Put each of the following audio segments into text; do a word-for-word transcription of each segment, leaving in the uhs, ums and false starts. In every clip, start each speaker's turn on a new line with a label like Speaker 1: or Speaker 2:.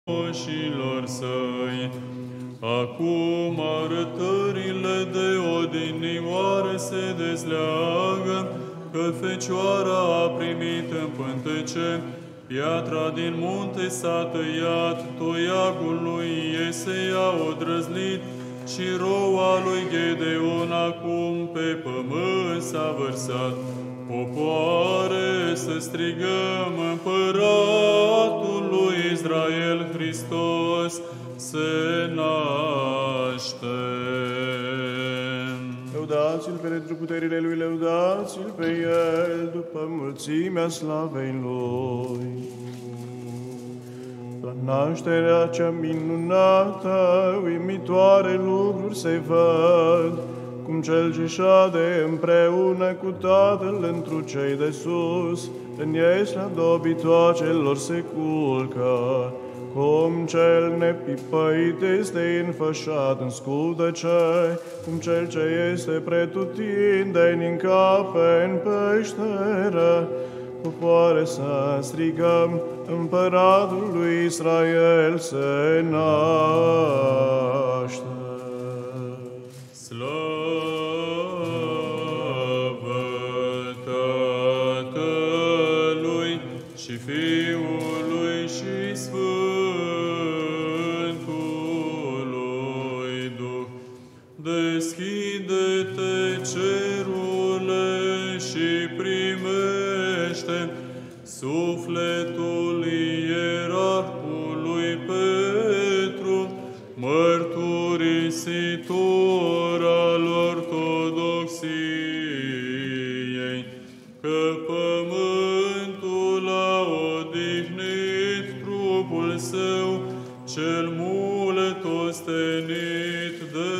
Speaker 1: moșilor săi. Acum arătările de odinioară se dezleagă, că Fecioara a primit în pântece, piatra din munte s-a tăiat, toiagul lui Iesea odrăzlit și roua lui Gedeon acum pe pământ s-a vărsat. Popoare, să strigăm, Împăratul lui Israel Hristos se naște.
Speaker 2: Lăudați-l pentru puterile lui, lăudați-l pe el după mulțimea slavei lui. La nașterea cea minunată, uimitoare lucruri se văd, cum cel ce șade împreună cu Tatăl întru cei de sus, în iesla dobitoacelor se culcă, cum cel nepipăit este înfășat în scutece, cum cel ce este pretutindeni încape în peșteră. Popoare, să strigăm, Împăratul lui Israel se naște.
Speaker 1: Slavă Tatălui și Fiului și Sfântului Duh. Deschide-te, cerule, și primește sufletul ierarhului Petru, mărturisitor al ortodoxiei, că pământul a odihnit trupul său, cel mult ostenit de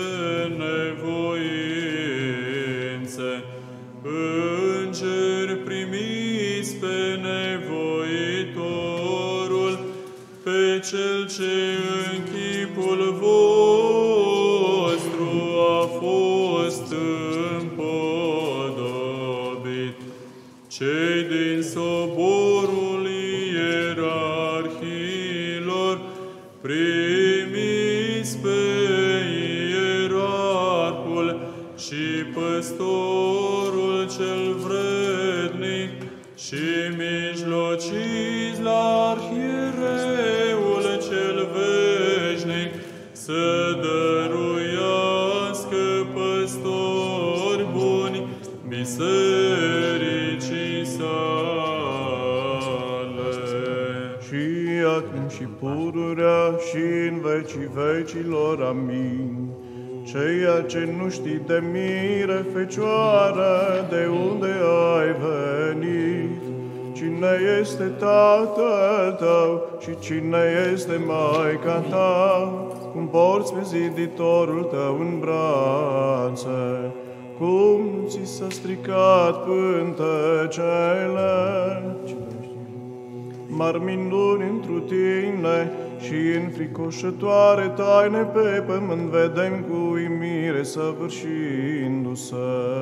Speaker 1: nevoințe. Îngeri, primiți pe nevoitorul, pe cel ce în chipul vostru a fost împodobit. Cei din soborul ierarhilor, primiți pe ierarhul și păstorul cel vrednic și mijlociți la arhiereul cel veșnic, să dăruiască păstori buni bisericii sale.
Speaker 2: Și acum și pururea și în vecii vecilor. Amin. Ceea ce nu știi de mire, Fecioară, de unde ai venit? Cine este tatăl tău și cine este maica ta? Cum porți pe ziditorul tău în brațe? Cum ți s-a stricat pântecele? Mari minuni întru tine și înfricoșătoare taine pe pământ vedem cu uimire săvârșindu-se.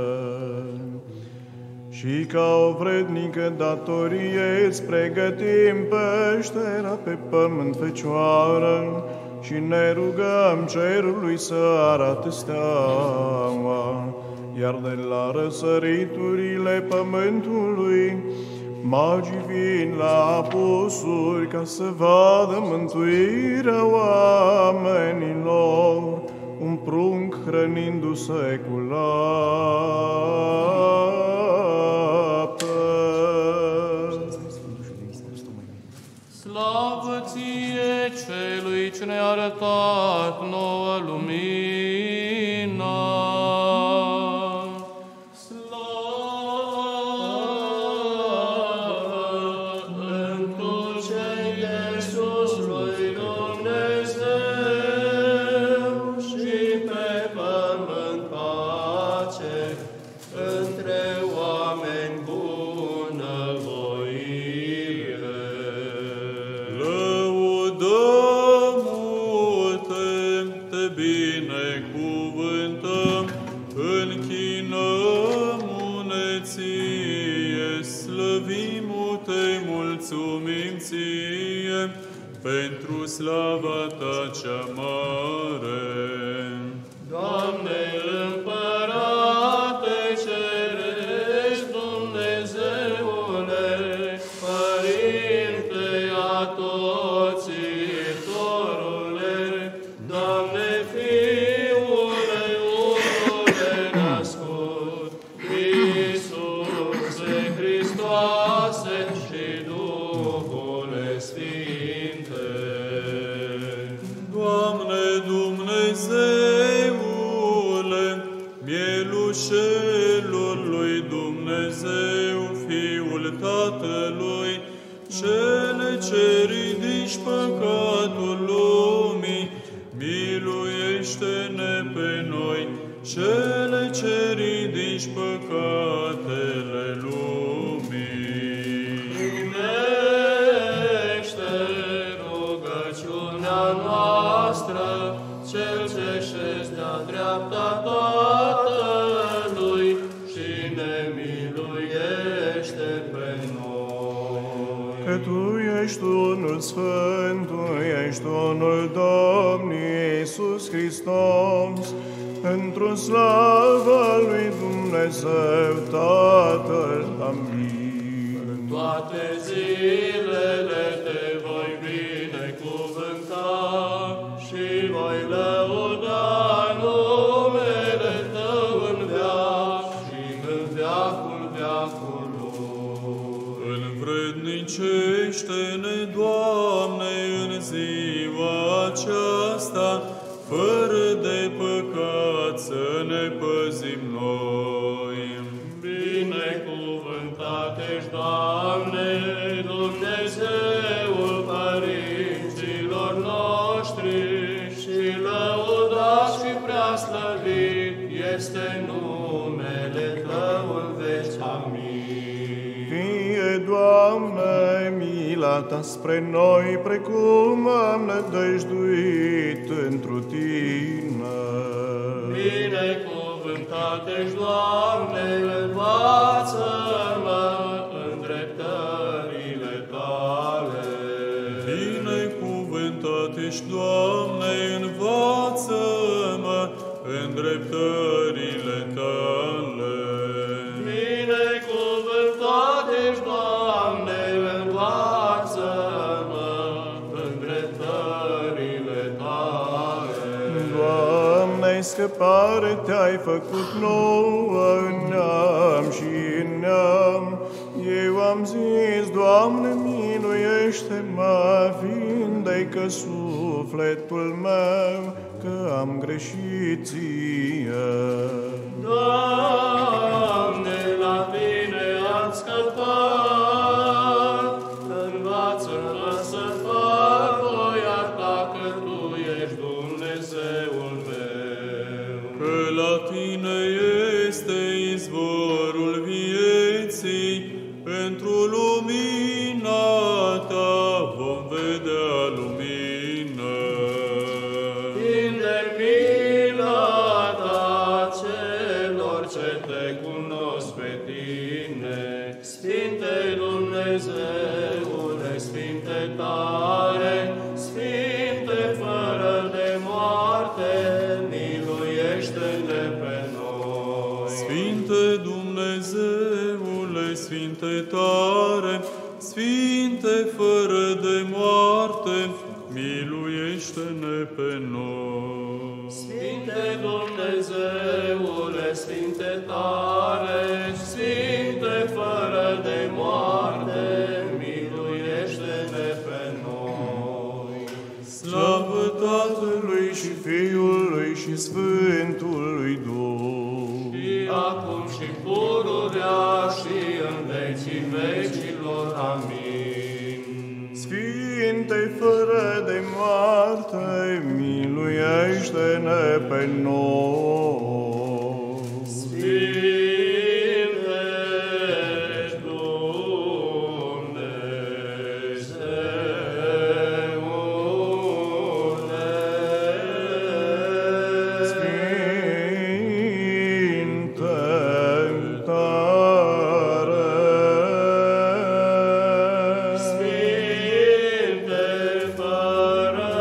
Speaker 2: Și ca o vrednică datorie îți pregătim peștera pe pământ, Fecioară, și ne rugăm cerului să arate steaua, iar de la răsăriturile pământului magii vin la apusuri ca să vadă mântuirea oamenilor, un prunc hrănindu-se cu lapte.
Speaker 3: Slavă ție, celui ce ne-a arătat nouă lumina!
Speaker 1: Binecuvântăm slava ta cea mare.
Speaker 3: Doamne, Împărate Cerești, Dumnezeule, Părinte atotțitorule, Doamne, Fiule, Unule născut, Iisuse Hristoase și Duhule Sfinte.
Speaker 1: Doamne Dumnezeule, mielușelul lui Dumnezeu, Fiul Tatălui, cele ce ridici păcatul lumii, miluiește-ne pe noi, cele ce ridici păcatele lumii.
Speaker 3: Primește rugăciunea noastră, Cel ce șezi de-a dreapta Tatălui și ne miluiește pe noi.
Speaker 2: Că Tu ești unul Sfânt, Tu ești unul Domnului Iisus Hristos, într-o slavă lui Dumnezeu Tatăl. Amin.
Speaker 3: Toate zilele te voi binecuvânta și voi lăuda numele Tău în veac și în veacul veacului.
Speaker 1: Învrednicește-ne, Doamne, în ziua aceasta, fără de păcat să ne păzim noi.
Speaker 3: Binecuvântat ești, Doamne, Dumnezeul părinților noștri și lăudat și preaslăvit este numele Tău în veci. Amin.
Speaker 2: Fie, Doamne, mila Ta spre noi, precum am nădăjduit întru Tine.
Speaker 3: Binecuvântat ești, Doamne, învață-mă în dreptările Tale.
Speaker 1: Binecuvântat ești, Doamne, învață-mă în dreptările Tale.
Speaker 3: Binecuvântat ești, Doamne, învață-mă în dreptările Tale.
Speaker 2: Doamne, scăpare Te-ai făcut nouă în neam și în neam. Eu am zis, Doamne, miluiește-mă, vindecă sufletul meu, că am greșit Ție.
Speaker 3: Doamne, la Tine am scăpat, învață-mă să fac voia Ta, că Tu ești Dumnezeul meu.
Speaker 1: Că la Tine este izvorul vieții, pentru lumina Ta vom vedea lumină.
Speaker 3: Tinde mila Ta celor ce Te cunosc pe Tine, Sfinte Dumnezeule, Sfinte tare, Sfinte fără de moarte, miluiește-ne pe noi.
Speaker 1: Sfinte Dumnezeule, Sfinte tare, Sfinte fără de moarte, miluiește-ne pe noi.
Speaker 3: Sfinte Dumnezeule, Sfinte tare, Sfinte fără de moarte, miluiește-ne pe noi.
Speaker 2: Slavă Tatălui și Fiului și Sfântului Duh.
Speaker 3: Și acum și pururea și în vecii vecilor. Amin.
Speaker 2: Sfinte fără de moarte, miluiește-ne pe noi.
Speaker 3: Sfinte Dumnezeule,
Speaker 2: Sfinte tare,
Speaker 3: Sfinte fără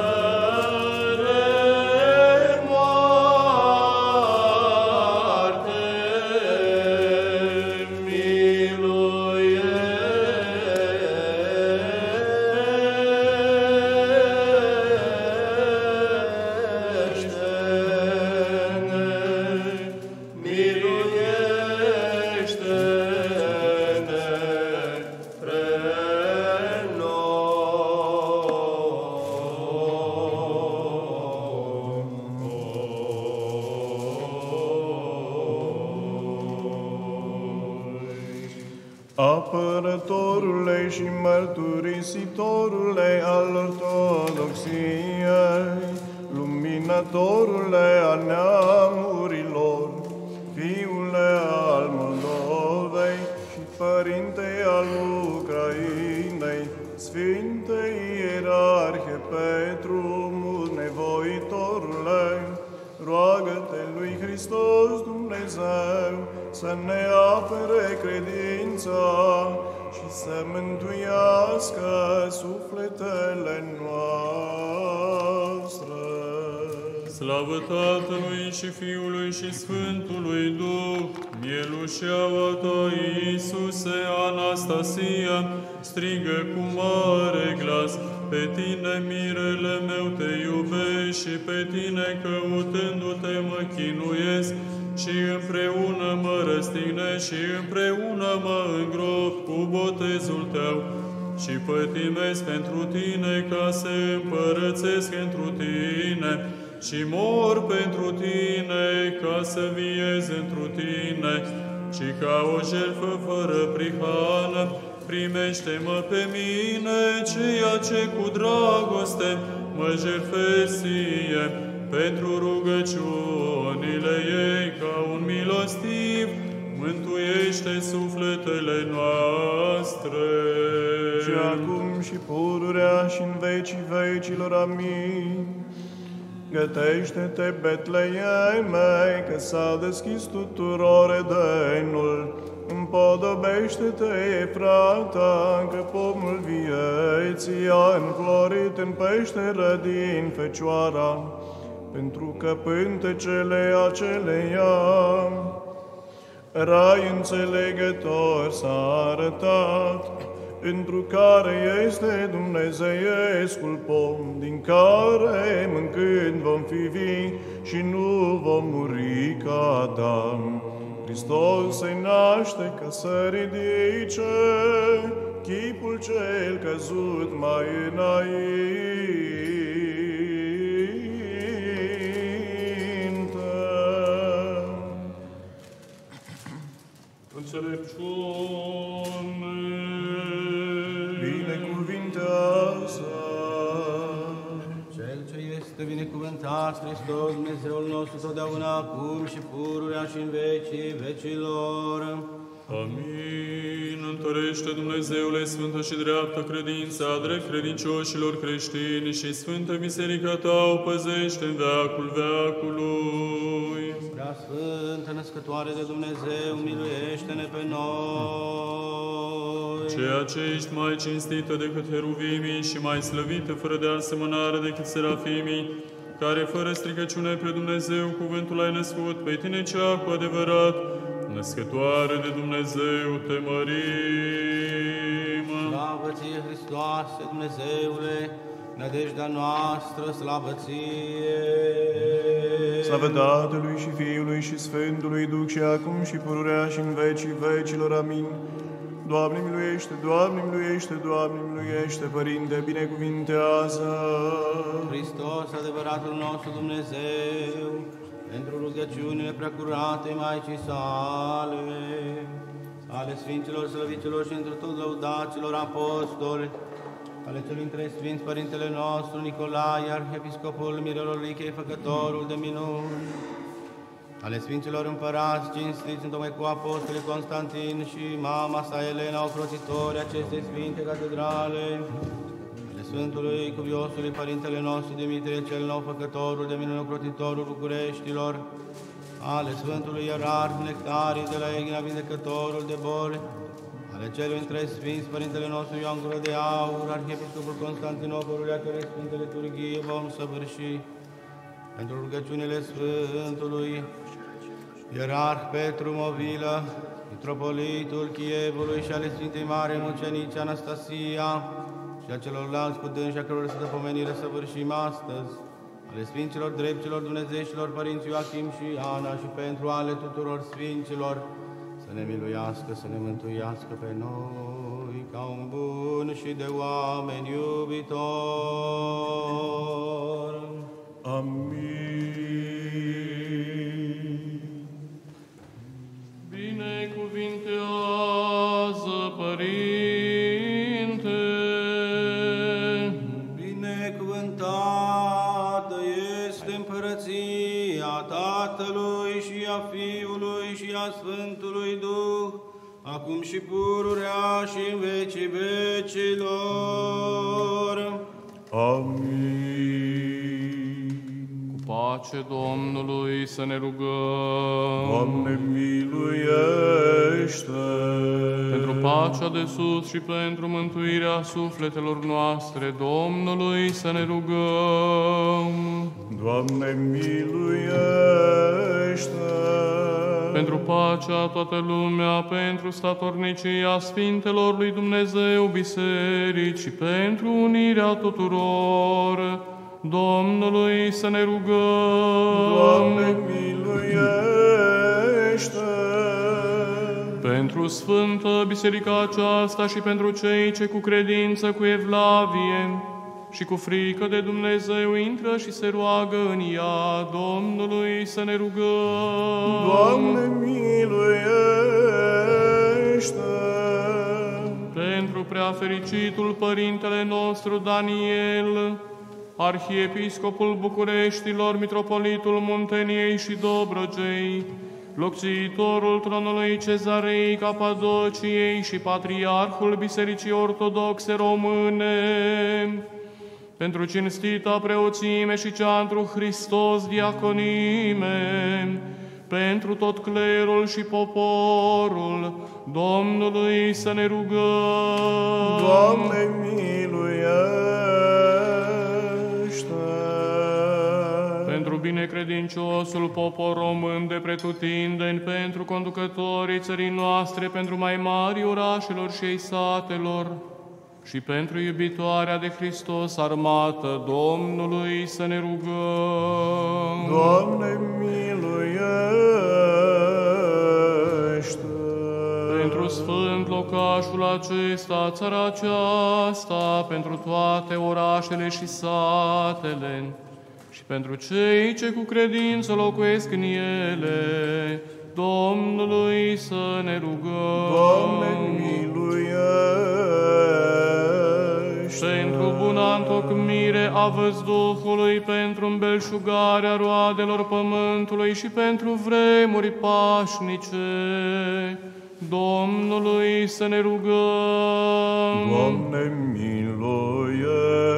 Speaker 2: apărătorule și mărturisitorule al ortodoxiei, luminatorule al neamurilor, Fiule al Moldovei și Părinte al Ucrainei, Sfinte Ierarhe Petru, nevoitorule, roagă-te lui Hristos Dumnezeu să ne apere credința și să mântuiască sufletele noastre.
Speaker 1: Slavă Tatălui și Fiului și Sfântului Duh, mielușeaua ta, Iisuse, Anastasia, strigă cu mare glas, pe tine, mirele meu, te iubesc și pe tine, căutându-te, mă chinuiesc și împreună mă răstignesc și împreună mă îngrop cu botezul tău și pătimesc pentru tine ca să împărățesc pentru tine și mor pentru tine ca să viez întru tine și ca o jertfă fără prihană, primește-mă pe mine, ceea ce cu dragoste mă jertfesc ție, pentru rugăciunile ei ca un milostiv, mântuiește sufletele noastre.
Speaker 2: Și acum și pururea și în vecii vecilor, amin. Gătește-te, Betleeme, că s-a deschis tuturor Edenul. Împodobește-te, Efrata, că pomul vieții a înflorit în peșteră din Fecioara, pentru că pântecele aceleia rai înțelegător s-a arătat, întru care este dumnezeiescul pom, din care mâncând vom fi vii și nu vom muri ca Adam. Hristos se naște ca să ridice chipul cel căzut mai înainte.
Speaker 1: Înțelepciune.
Speaker 2: Binecuvintează
Speaker 4: Cel ce este binecuvântat, Hristos, Dumnezeul nostru, totdeauna, acum și pururea și în vecii vecilor.
Speaker 1: Amin. Întărește, Dumnezeule, sfântă și dreaptă credința, drept credincioșilor creștini și sfântă biserica ta o păzește în veacul veacului.
Speaker 4: Prea Sfântă Născătoare de Dumnezeu, miluiește-ne pe noi.
Speaker 1: Ceea ce ești mai cinstită decât heruvimii și mai slăvită fără de asemănare decât serafimii, care fără stricăciune pe Dumnezeu cuvântul ai născut, pe tine cea cu adevărat, născătoare de Dumnezeu, te mărim.
Speaker 4: Slavă ție, Hristoase, Dumnezeule, nădejdea noastră, slavă ție.
Speaker 2: Slavă Tatălui și Fiului și Sfântului Duh și acum și pururea și în vecii vecilor. Amin. Doamne miluiește, Doamne miluiește, Doamne miluiește, Părinte, binecuvintează.
Speaker 4: Hristos, adevăratul nostru Dumnezeu, pentru rugăciunile preacurate Maicii sale, ale Sfinților, Slăviților și într tot lăudaților apostoli, ale celui între Sfinți Părintele nostru Nicolae, Arhiepiscopul Mirelor Lichei, Făcătorul de minuni, ale Sfinților Împărați, cinstiți întocmai cu Apostolii Constantin și mama sa Elena, ocrotitori acestei Sfinte Catedrale, ale Sfântului Cuviosului Părintele nostru Dimitrie cel Nou, Făcătorul de minuni, ocrotitorul Bucureștilor, ale Sfântului Ierarh Nectarii de la Egina, Vindecătorul de boli, ale celui între Sfinți Părintele nostru Ioan Gură de Aur, Arhiepiscopul Constantinopolului, a cărei Sfinte Liturghie vom săvârși, pentru rugăciunile Sfântului Ierarh Petru Movilă, Mitropolitul Chievului și ale Sfintei Mare Mucenice Anastasia și a celorlalți cu dânsi a căror să dă pomenire săvârșim astăzi, ale Sfinților Dreptilor Dumnezeștilor Părinți Ioachim și Ana și pentru ale tuturor Sfinților, să ne miluiască, să ne mântuiască pe noi, ca un bun și de oameni iubitor.
Speaker 2: Amin.
Speaker 1: Binecuvintează, Părinte.
Speaker 4: Fiului și a Sfântului Duh, acum și pururea și în vecii vecilor.
Speaker 2: Amin.
Speaker 1: Cu pace Domnului să ne rugăm.
Speaker 2: Doamne, miluiește!
Speaker 1: Pentru pacea de sus și pentru mântuirea sufletelor noastre, Domnului să ne rugăm.
Speaker 2: Doamne, miluiește!
Speaker 1: Pentru pacea toată lumea, pentru statornicia Sfintelor lui Dumnezeu Biserici și pentru unirea tuturor, Domnului să ne rugăm.
Speaker 2: Doamne, miluiește!
Speaker 1: Pentru Sfântă Biserica aceasta și pentru cei ce cu credință, cu evlavie și cu frică de Dumnezeu intră și se roagă în ea, Domnului să ne rugăm.
Speaker 2: Doamne, miluiește!
Speaker 1: Pentru preafericitul Părintele nostru Daniel, Arhiepiscopul Bucureștilor, Mitropolitul Munteniei și Dobrogei, locțiitorul tronului Cezarei Capadociei și Patriarhul Bisericii Ortodoxe Române, pentru cinstita preoțime și cea întru Hristos diaconime, pentru tot clerul și poporul, Domnului să ne rugăm.
Speaker 2: Doamne, miluiește!
Speaker 1: Pentru binecredinciosul popor român de pretutindeni, pentru conducătorii țării noastre, pentru mai mari orașelor și ei satelor, și pentru iubitoarea de Hristos armată Domnului să ne rugăm.
Speaker 2: Doamne, miluiește!
Speaker 1: Pentru sfânt locașul acesta, țara aceasta, pentru toate orașele și satele, și pentru cei ce cu credință locuiesc în ele, Domnului să ne rugăm.
Speaker 2: Doamne, miluiește!
Speaker 1: Pentru buna întocmire a văzduhului, pentru îmbelșugarea roadelor pământului și pentru vremuri pașnice, Domnului să ne rugăm.
Speaker 2: Doamne, miluiește!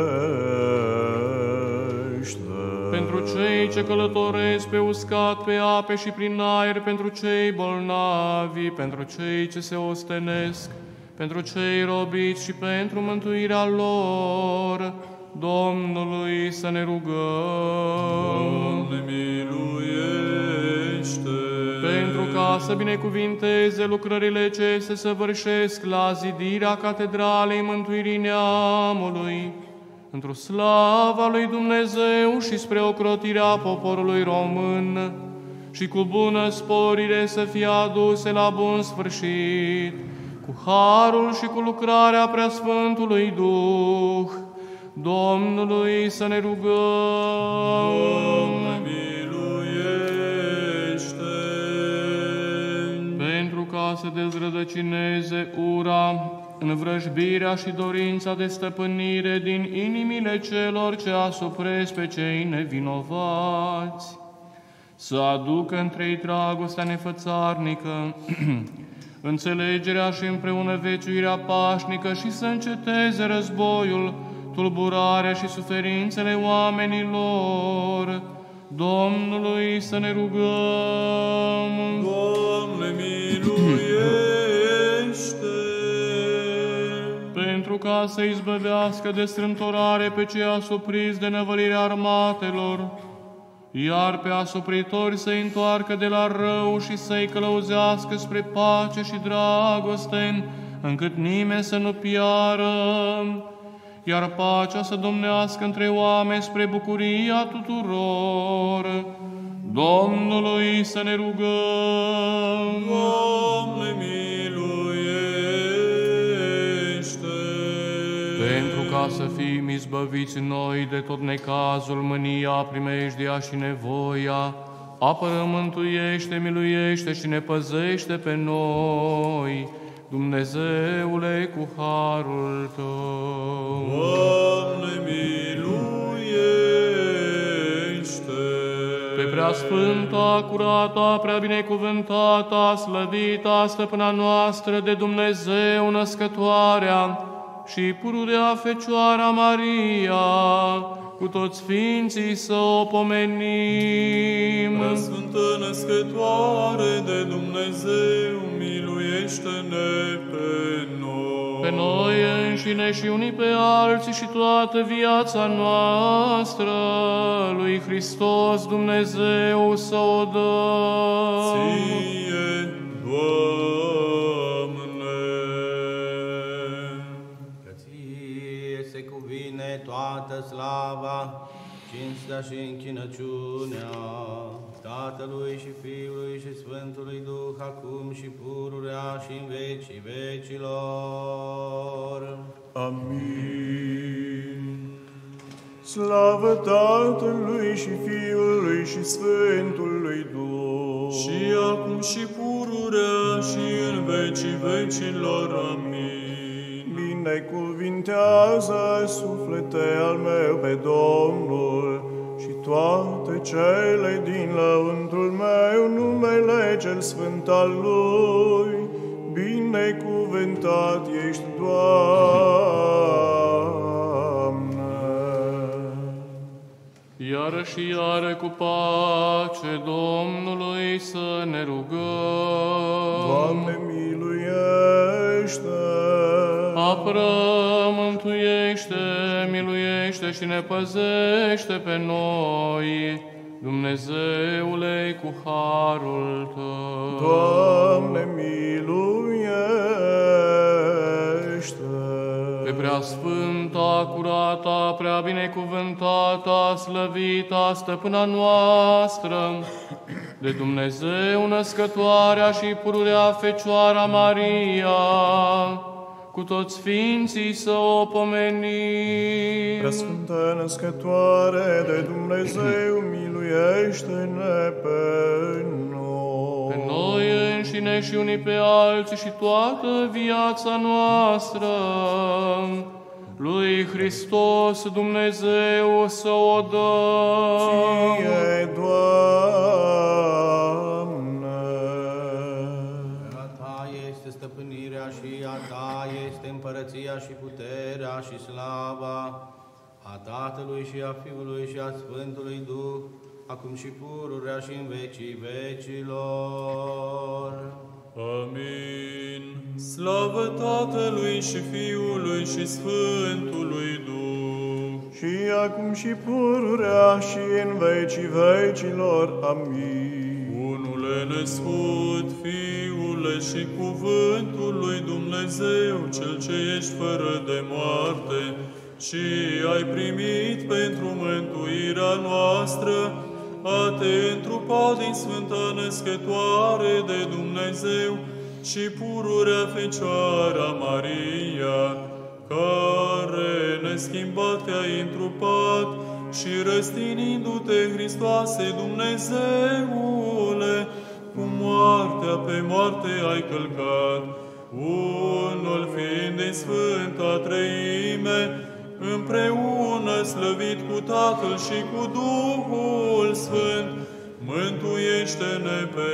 Speaker 1: Pentru cei ce călătoresc pe uscat, pe ape și prin aer, pentru cei bolnavi, pentru cei ce se ostenesc, pentru cei robiți și pentru mântuirea lor, Domnului să ne rugăm.
Speaker 3: Doamne, miluiește!
Speaker 1: Pentru ca să binecuvinteze lucrările ce se săvârșesc la zidirea Catedralei Mântuirii Neamului, într-o slava lui Dumnezeu și spre ocrotirea poporului român, și cu bună sporire să fie aduse la bun sfârșit, cu harul și cu lucrarea Preasfântului Duh, Domnului să ne rugăm.
Speaker 3: Doamne, miluiește!
Speaker 1: Pentru ca să dezrădăcineze ura, învrăjbirea și dorința de stăpânire din inimile celor ce asupresc pe cei nevinovați, să aducă între ei dragostea nefățarnică, înțelegerea și împreună viețuirea pașnică și să înceteze războiul, tulburarea și suferințele oamenilor, Domnului să ne rugăm.
Speaker 3: Doamne, miluiește!
Speaker 1: Pentru ca să izbăvească de strâmtorare pe cei asupriți de năvălirea armatelor, iar pe asupritori să-i întoarcă de la rău și să-i călăuzească spre pace și dragoste, încât nimeni să nu piară, iar pacea să domnească între oameni spre bucuria tuturor, Domnului să ne rugăm.
Speaker 3: Doamne, miluiește!
Speaker 1: Pentru ca să fim izbăviți noi de tot necazul, mânia, primejdia și nevoia, apără, mântuiește, miluiește și ne păzește pe noi, Dumnezeule, cu harul Tău.
Speaker 3: Doamne, miluiește!
Speaker 5: Pe preasfânta, curata, prea binecuvântata, slăvita, stăpâna noastră de Dumnezeu, născătoarea și pururea Fecioara Maria, cu toți sfinții să o pomenim.
Speaker 1: Preasfântă născătoare de Dumnezeu, miluiește-ne pe noi.
Speaker 5: Pe noi înșine și unii pe alții și toată viața noastră lui Hristos Dumnezeu să o dăm.
Speaker 1: Ție, Doamne!
Speaker 4: Că ție se cuvine toată slava, cinstea și închinăciunea Tatălui și Fiului și Sfântului Duh, acum și pururea și în vecii vecilor.
Speaker 2: Amin. Slavă Tatălui și Fiului și Sfântului Duh,
Speaker 1: Și acum și pururea și în vecii vecilor. Amin.
Speaker 2: binecuvintează suflete al meu pe Domnul și toate cele din lăuntrul meu, numele cel sfânt al Lui. Binecuvântat ești, Doamne.
Speaker 5: Iară și iară cu pace Domnului să ne rugăm.
Speaker 2: Doamne, miluiește!
Speaker 5: Apără, mântuiește, miluiește și ne păzește pe noi, Dumnezeule, cu harul Tău.
Speaker 2: Doamne, miluiește!
Speaker 5: Pe preasfânta, curata, prea binecuvântata, slăvita, stăpâna noastră, de Dumnezeu născătoarea și pururea Fecioara Maria, cu toți sfinții să o pomenim.
Speaker 2: Preasfântă născătoare de Dumnezeu, miluiește-ne pe noi.
Speaker 5: Pe noi înșine și unii pe alții și toată viața noastră, lui Hristos Dumnezeu să o dăm.
Speaker 2: Ție, Doamne.
Speaker 4: A Ta este stăpânirea și a Ta este împărăția și puterea și slava a Tatălui și a Fiului și a Sfântului Duh, acum și pururea și în vecii vecilor.
Speaker 1: Amin. Slavă Tatălui și Fiului și Sfântului Duh.
Speaker 2: Și acum și pururea și în vecii vecilor. Amin.
Speaker 1: Unule născut, Fiule și Cuvântul lui Dumnezeu, Cel ce ești fără de moarte, și ai primit pentru mântuirea noastră a te întrupa din Sfânta Născătoare de Dumnezeu și pururea Fecioara Maria, care neschimbat te-ai întrupat și răstinindu-te, Hristoase Dumnezeule, cu moartea pe moarte ai călcat, unul fiind din Sfânta Treime, împreună slăvit cu Tatăl și cu Duhul Sfânt, mântuiește-ne pe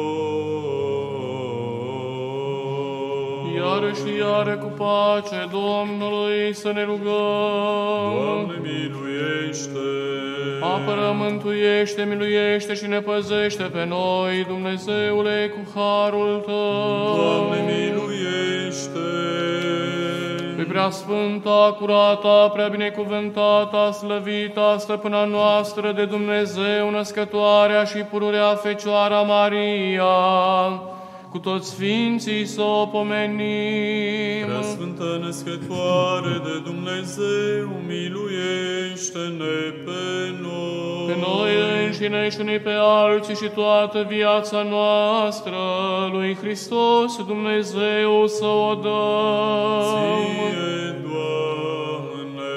Speaker 1: noi.
Speaker 5: Iară și iară cu pace Domnului să ne rugăm.
Speaker 1: Doamne, miluiește!
Speaker 5: Apără, mântuiește, miluiește și ne păzește pe noi, Dumnezeule, cu harul Tău.
Speaker 1: Doamne, miluiește!
Speaker 5: Pe preasfânta, curata, prea binecuvântata, slăvita, stăpâna noastră de Dumnezeu, născătoarea și pururea Fecioara Maria, cu toți sfinții să o pomenim.
Speaker 1: Preasfântă Născătoare de Dumnezeu, miluiește-ne pe noi.
Speaker 5: Pe noi înșine și unii pe alții și toată viața noastră lui Hristos Dumnezeu să o dăm.
Speaker 1: Ție, Doamne!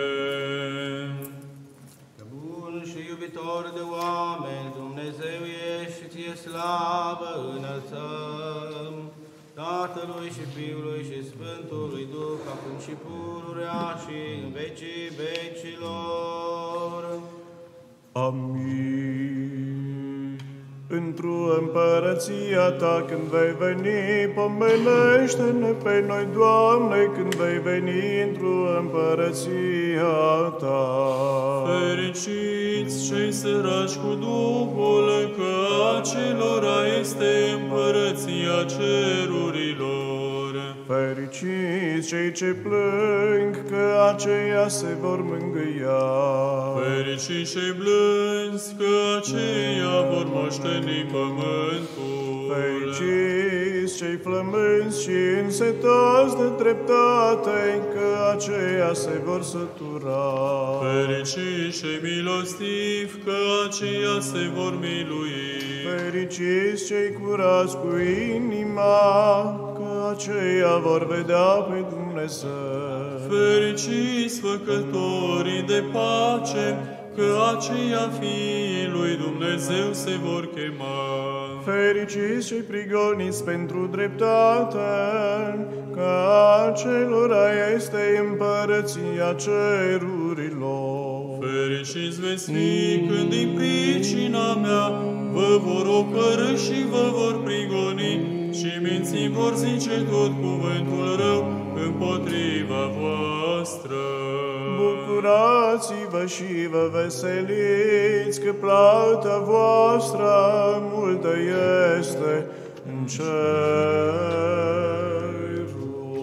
Speaker 4: Că bun și iubitor de oameni, Dumnezeu ești și ție slavă înălțăm, Tatălui și Fiului și Sfântului Duh, acum și pururea și în vecii vecilor.
Speaker 2: Amin. într-o împărăția Ta când vei veni, pomenește-ne pe noi, Doamne, când vei veni într-o împărăția Ta.
Speaker 1: Fericiți cei săraci cu Duhul, că acelora este împărăția cerurilor.
Speaker 2: Fericiți cei ce plâng, că aceia se vor mângâia.
Speaker 1: Fericiți cei blânzi, că aceia vor moșteni pământul.
Speaker 2: Fericiți cei flămânzi și însetați de dreptate, că aceia se vor sătura.
Speaker 1: Fericiți cei milostivi, că aceia se vor milui.
Speaker 2: Fericiți cei curați cu inima, că aceia vor vedea pe Dumnezeu.
Speaker 1: Fericiți făcătorii de pace, că aceia fiii lui Dumnezeu se vor chema.
Speaker 2: Fericiți cei prigoniți pentru dreptate, că acelora este împărăția cerurilor.
Speaker 1: Fericiți veți fi când din pricina mea vă vor ocărî și vă vor prigoni și minții vor zice tot cuvântul rău împotriva voastră.
Speaker 2: Bucurați-vă și vă veseliți, că plata voastră multă este în ceruri.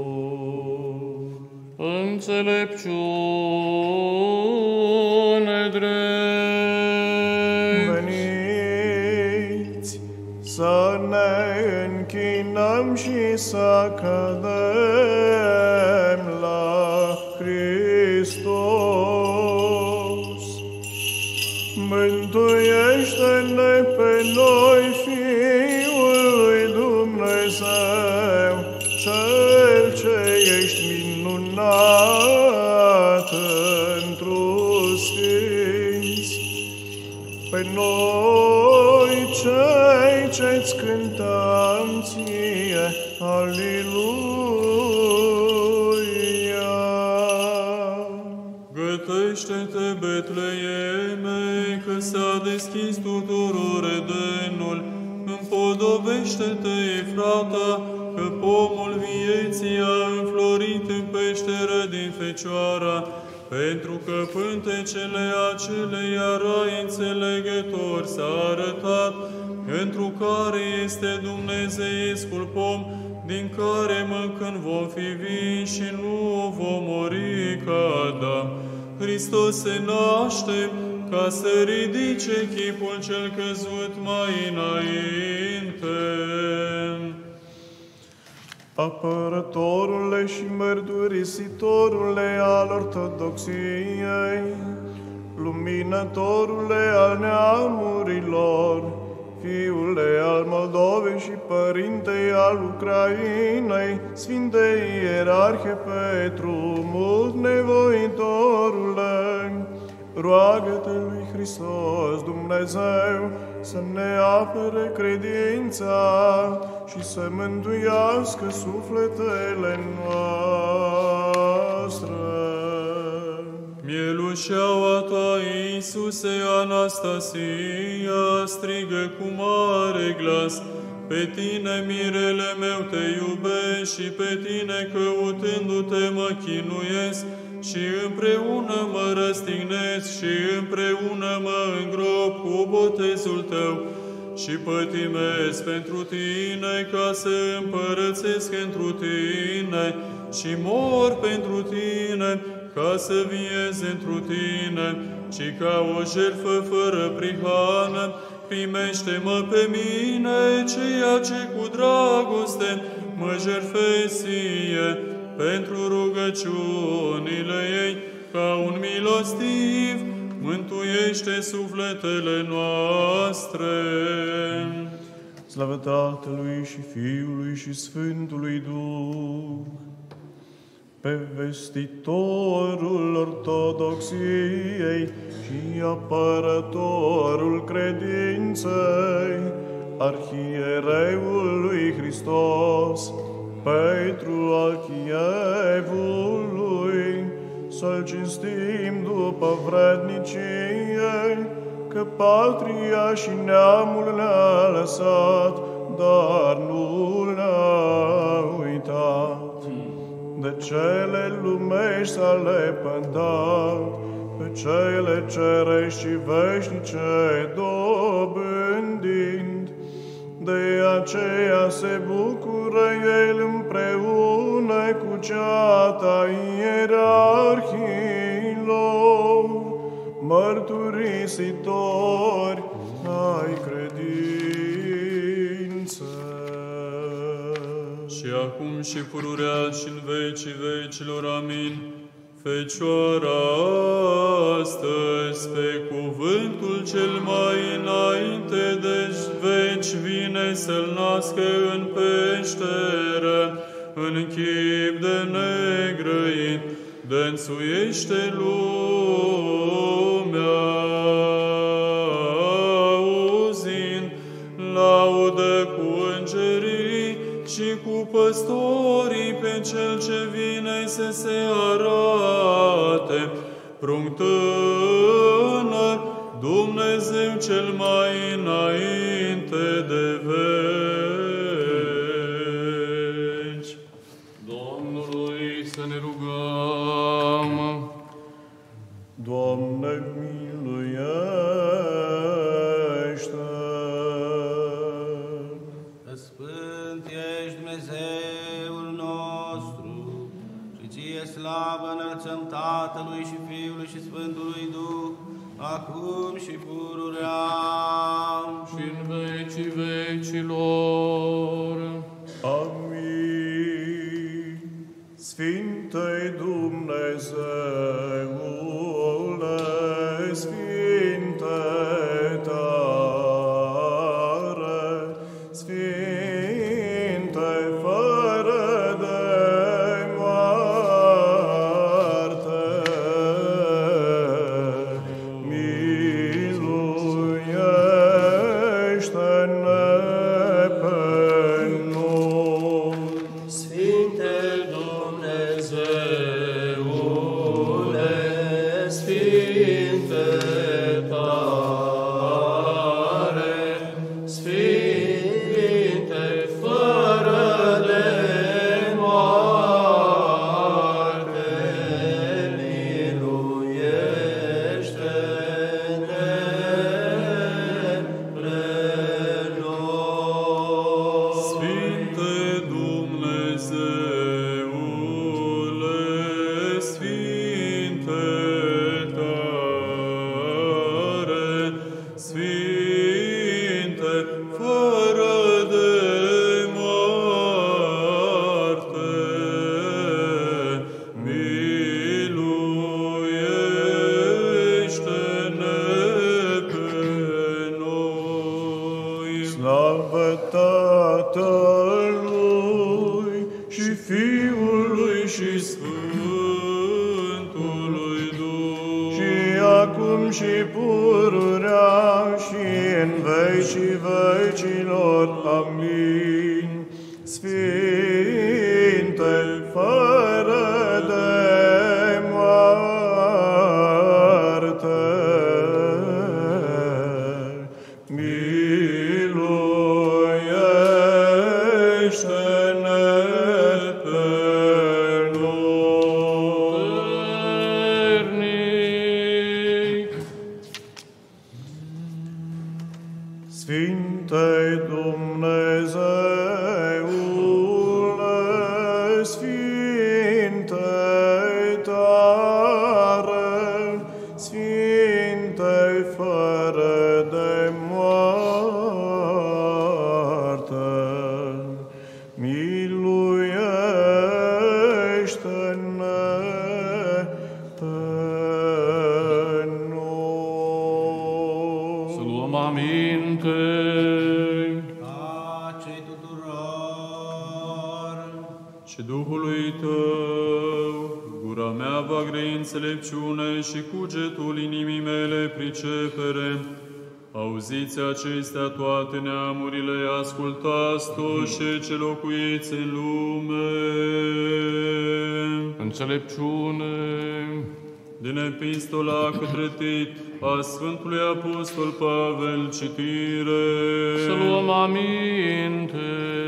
Speaker 5: Înțelepciune drept.
Speaker 2: Veniți să ne închinăm și să cădem la Hristos. Mântuiește-ne pe noi, Fiul lui Dumnezeu, Cel ce ești minunat într-o sfinți. Pe noi cei ce-ți cântăm ție, Aliluia.
Speaker 1: Gătește-te, Betleeme, că s-a deschis tuturor Edenul. Împodobește-te, Efrata, că pomul vieții a înflorit în peșteră din Fecioara, pentru că pântecele aceleia rai înțelegător s-a arătat, pentru care este dumnezeiescul pom, din care mâncând vom fi vii și nu vom mori ca Adam. Hristos se naște ca să ridice chipul cel căzut mai înainte.
Speaker 2: Apărătorule și mărturisitorule al ortodoxiei, luminătorule al neamurilor, Fiule al Moldovei și Părintei al Ucrainei, Sfinte Ierarhe Petru, mult nevoitorule, roagă-te lui Hristos Dumnezeu să ne apere credința și să mântuiască sufletele noastre.
Speaker 1: Mielușeaua ta, Iisuse Anastasia, strigă cu mare glas, pe tine, mirele meu, te iubesc și pe tine, căutându-te, mă chinuiesc și împreună mă răstignesc și împreună mă îngrop cu botezul tău și pătimesc pentru tine ca să împărățesc întru tine și mor pentru tine ca să viez întru tine și ca o jertfă fără prihană, primește-mă pe mine, ceea ce cu dragoste mă jertfesie pentru rugăciunile ei, ca un milostiv, mântuiește sufletele noastre.
Speaker 2: Slavă Tatălui și Fiului și Sfântului Duh, pe vestitorul ortodoxiei și apărătorul credinței, arhiereul lui Hristos, Petru al Chievului, să-l cinstim după vrednicie, că că patria și neamul ne-a lăsat, dar nu ne-a uitat. De cele lumești s-a lepădat, pe cele cerești și veșnice dobândind. De aceea se bucură El împreună cu ceata ierarhiilor, mărturisitori ai credinței.
Speaker 1: Și acum și pururea și în vecii vecilor, amin. Fecioara astăzi, pe cuvântul cel mai înainte de veci, vine să-l nască în peșteră, în chip de negrăit, dănțuiește lumea, auzind laudă cu îngerii și cu păstorii pe cel ce vine să se arate, prunc tânăr, Dumnezeu cel mai înainte de veci.
Speaker 5: Domnului să ne rugăm.
Speaker 2: Doamne, miluiește!
Speaker 4: Sfânt ești Dumnezeul nostru și ție slavă înălțăm Tatălui și Fiului și Sfântului Duh, acum și pururea
Speaker 5: Și în vecii vecilor.
Speaker 2: Amin. Sfinte-i Dumnezeule, Sfinte tare, Sfinte fără de moarte, miluiește-ne pe noi.
Speaker 3: Sfinte Dumnezeule, Sfinte tare, Sfinte fără de moarte, miluiește-ne pre noi.
Speaker 1: Sfinte Dumnezeule, Sfinte tare, Sfinte fără de moarte, miluiește-ne pe noi.
Speaker 2: Slavă Tatălui și Fiului și
Speaker 1: Sfântului Duh,
Speaker 2: și acum și pururea și în vecii vecilor. Amin. Sfinte, fără de moarte, miluiește-ne pe noi.
Speaker 5: Puternic.
Speaker 2: Sfinte-i Dumnezeule, Sfinte-i tare, Sfinte-i fără de moarte, miluiește-ne pe noi.
Speaker 5: Să luăm aminte.
Speaker 4: pace tuturor.
Speaker 1: și Duhului Tău, gura mea va grăi înțelepciune și cugetul inimii mele pricepere. Auziți acestea toate neamurile, ascultați toți cei ce locuiți în lume.
Speaker 5: Înțelepciune.
Speaker 1: Din Epistola către Tit a Sfântului Apostol Pavel, citire.
Speaker 5: Să luăm aminte.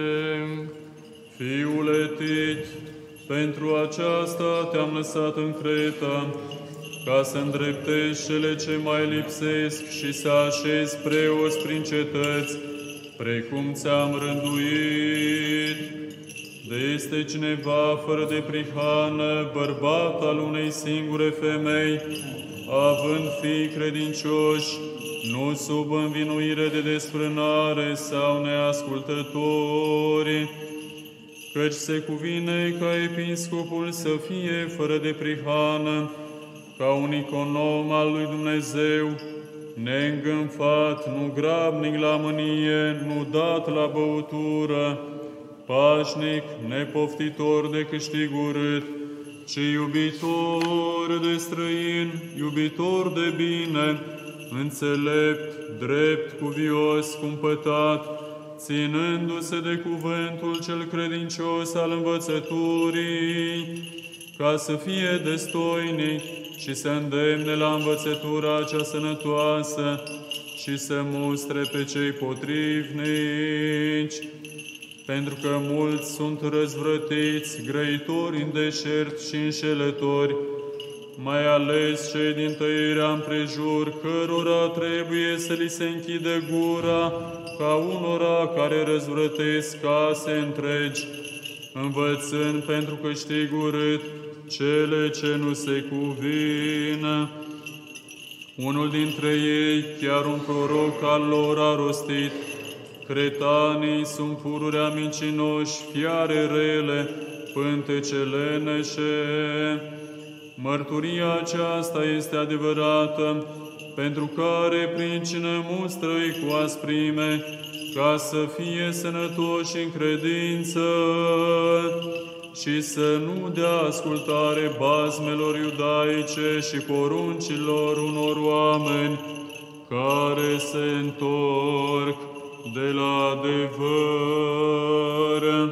Speaker 1: Fiule Tit, pentru aceasta te-am lăsat în Creta, ca să îndreptești cele ce mai lipsesc și să așezi preoți prin cetăți, precum ți-am rânduit. De este cineva fără de prihană, bărbat al unei singure femei, având fii credincioși, nu sub învinuire de desfrânare sau neascultători, căci se cuvine ca episcopul să fie fără de prihană, ca un econom al lui Dumnezeu, neîngânfat, nu grabnic la mânie, nu dat la băutură, pașnic, nepoftitor de câștig urât, ci iubitor de străin, iubitor de bine, înțelept, drept, cuvios, cumpătat, ținându-se de cuvântul cel credincios al învățăturii, ca să fie destoinic și să îndemne la învățătura cea sănătoasă și să mustre pe cei potrivnici. Pentru că mulți sunt răzvrătiți, grăitori în deșert și înșelători, mai ales cei din tăierea împrejur, cărora trebuie să li se închidă gura, ca unora care răzvrătesc case întregi, învățând pentru câștig urât cele ce nu se cuvină. Unul dintre ei, chiar un proroc al lor, a rostit: cretanii sunt pururea mincinoși, fiare rele, pântece leneșe. Mărturia aceasta este adevărată, pentru care prin cine mustră-i cu asprime, ca să fie sănătoși în credință și să nu dea ascultare bazmelor iudaice și poruncilor unor oameni care se întorc de la adevăr.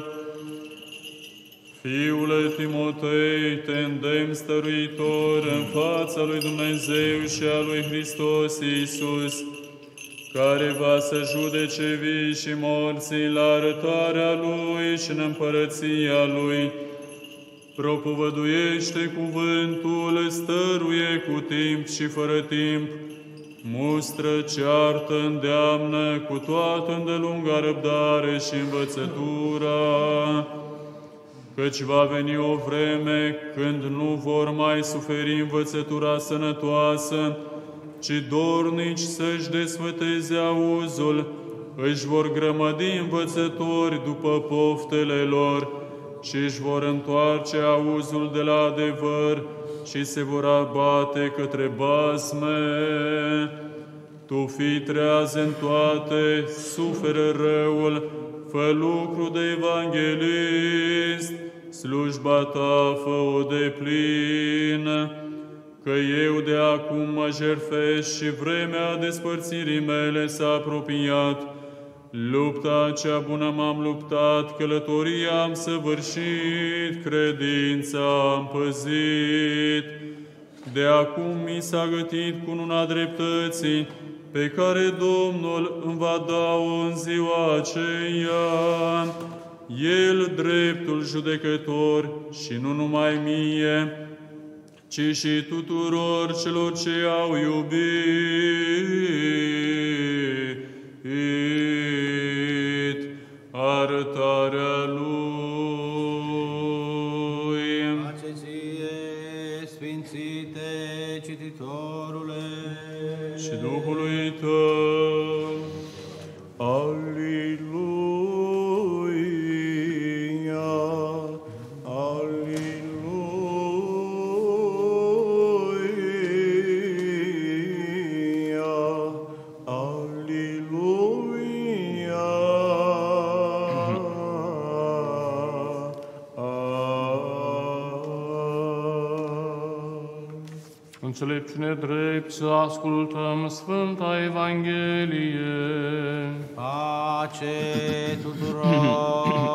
Speaker 1: Fiule Timotei, te îndemn stăruitor în fața lui Dumnezeu și a lui Hristos Iisus, care va să judece vii și morții la arătarea Lui și în împărăția Lui. Propovăduiește cuvântul, stăruie cu timp și fără timp, mustră, ceartă, îndeamnă cu toată îndelunga răbdare și învățătura, căci va veni o vreme când nu vor mai suferi învățătura sănătoasă, ci dornici să-și desfăteze auzul, își vor grămădi învățători după poftele lor și își vor întoarce auzul de la adevăr și se vor abate către basme. Tu fii treaz în toate, suferă răul, fă lucru de evanghelist, slujba ta fă-o de plin, că eu de acum mă jertfesc și vremea despărțirii mele s-a apropiat. Lupta cea bună m-am luptat, călătoria am săvârșit, credința am păzit. De acum mi s-a gătit cununa dreptății, pe care Domnul îmi va da-o în ziua aceea, El dreptul judecător și nu numai mie, ci și tuturor celor ce au iubit arătarea Lui.
Speaker 4: Pace ție, Sfințite cititorule,
Speaker 1: Și Duhului Tău.
Speaker 2: Aliluia, aliluia, aliluia.
Speaker 5: Înțelepciune drept să ascultăm Sfânta Evanghelie.
Speaker 4: pace tuturor.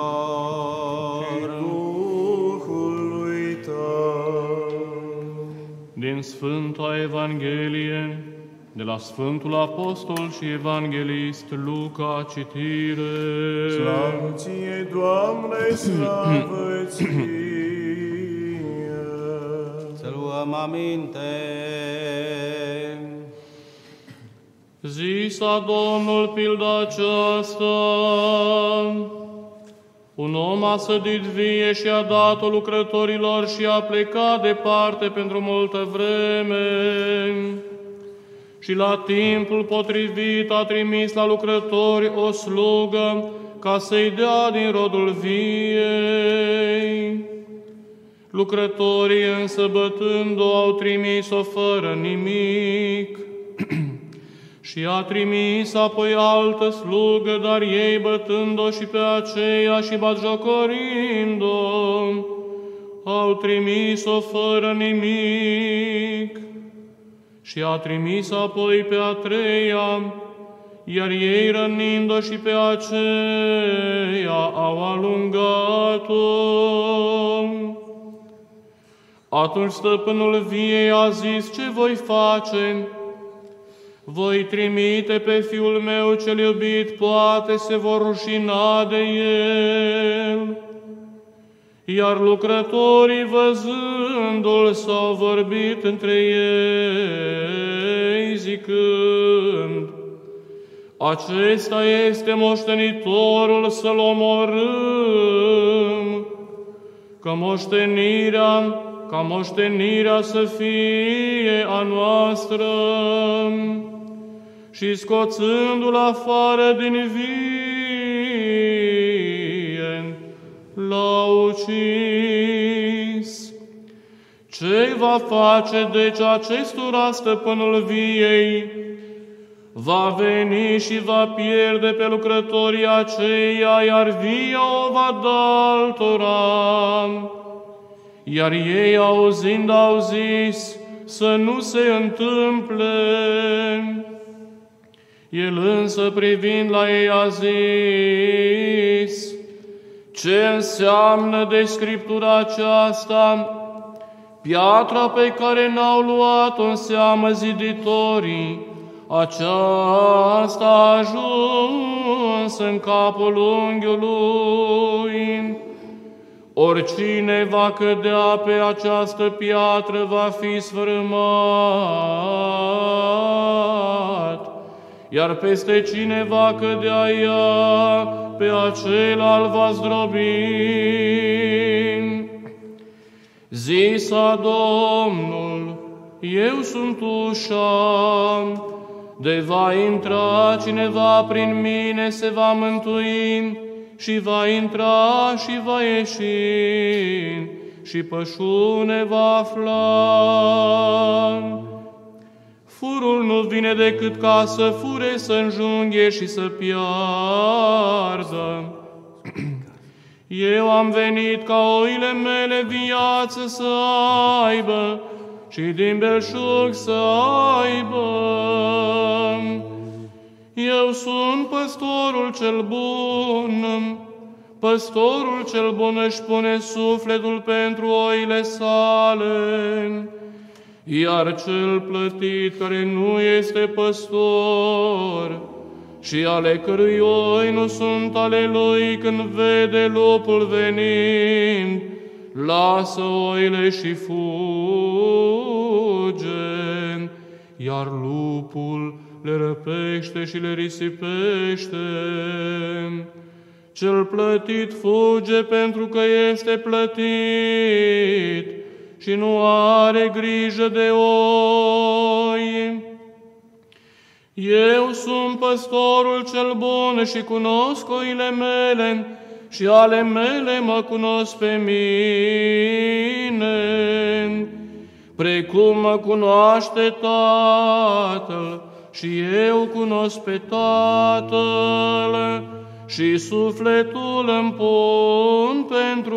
Speaker 2: Duhului Tău.
Speaker 5: Din Sfânta Evanghelie, de la Sfântul Apostol și Evanghelist Luca, citire.
Speaker 2: Slavă ție, Doamne, slavă ție!
Speaker 4: Să luăm aminte.
Speaker 5: Zisa Domnul pilda aceasta: un om a sădit vie și a dat-o lucrătorilor și a plecat departe pentru multă vreme. Și la timpul potrivit a trimis la lucrători o slugă ca să-i dea din rodul viei. Lucrătorii însă bătând-o au trimis-o fără nimic. Și a trimis apoi altă slugă, dar ei bătând-o și pe aceea și batjocorind-o, au trimis-o fără nimic. Și a trimis apoi pe a treia, iar ei rănind-o și pe aceea au alungat-o. Atunci stăpânul viei a zis: ce voi face? Voi trimite pe fiul meu cel iubit, poate se vor rușina de el. Iar lucrătorii, văzându-l, s-au vorbit între ei, zicând: acesta este moștenitorul, să-l omorâm, că moștenirea, ca moștenirea să fie a noastră. Și scoțându-l afară din vie, l-a ucis. Ce va face deci acestora stăpânul viei? Va veni și va pierde pe lucrătorii aceia, iar via o va da altora. Iar ei, auzind, au zis să nu se întâmple. El însă, privind la ei, a zis: ce înseamnă de Scriptura aceasta? Piatra pe care n-au luat-o în seamă ziditorii, aceasta a ajuns în capul unghiului. Oricine va cădea pe această piatră va fi sfârmat, iar peste cine va cădea ea, pe acela îl va zdrobi. Zisa Domnul: eu sunt ușa, de va intra cineva prin mine se va mântui, și va intra și va ieși, și pășune va afla. Furul nu vine decât ca să fure, să înjunghe și să piardă. Eu am venit ca oile mele viață să aibă și din belșug să aibă. Eu sunt păstorul cel bun. Păstorul cel bun își pune sufletul pentru oile sale, iar cel plătit care nu este păstor și ale cărui oi nu sunt ale lui, când vede lupul venind, lasă oile și fuge, iar lupul le răpește și le risipește. Cel plătit fuge pentru că este plătit și nu are grijă de oi. Eu sunt păstorul cel bun și cunosc oile mele și ale mele mă cunosc pe mine, precum mă cunoaște Tatăl și eu cunosc pe Tatăl și sufletul îmi pun pentru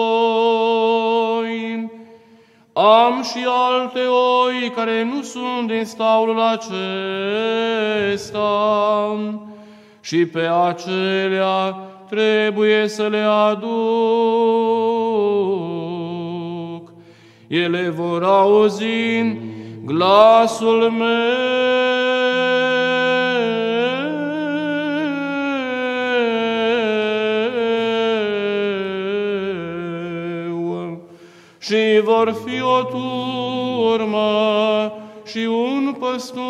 Speaker 5: oi. Am și alte oi care nu sunt din staulul acesta și pe acelea trebuie să le aduc. Ele vor auzi glasul meu și vor fi o turmă și un păstor.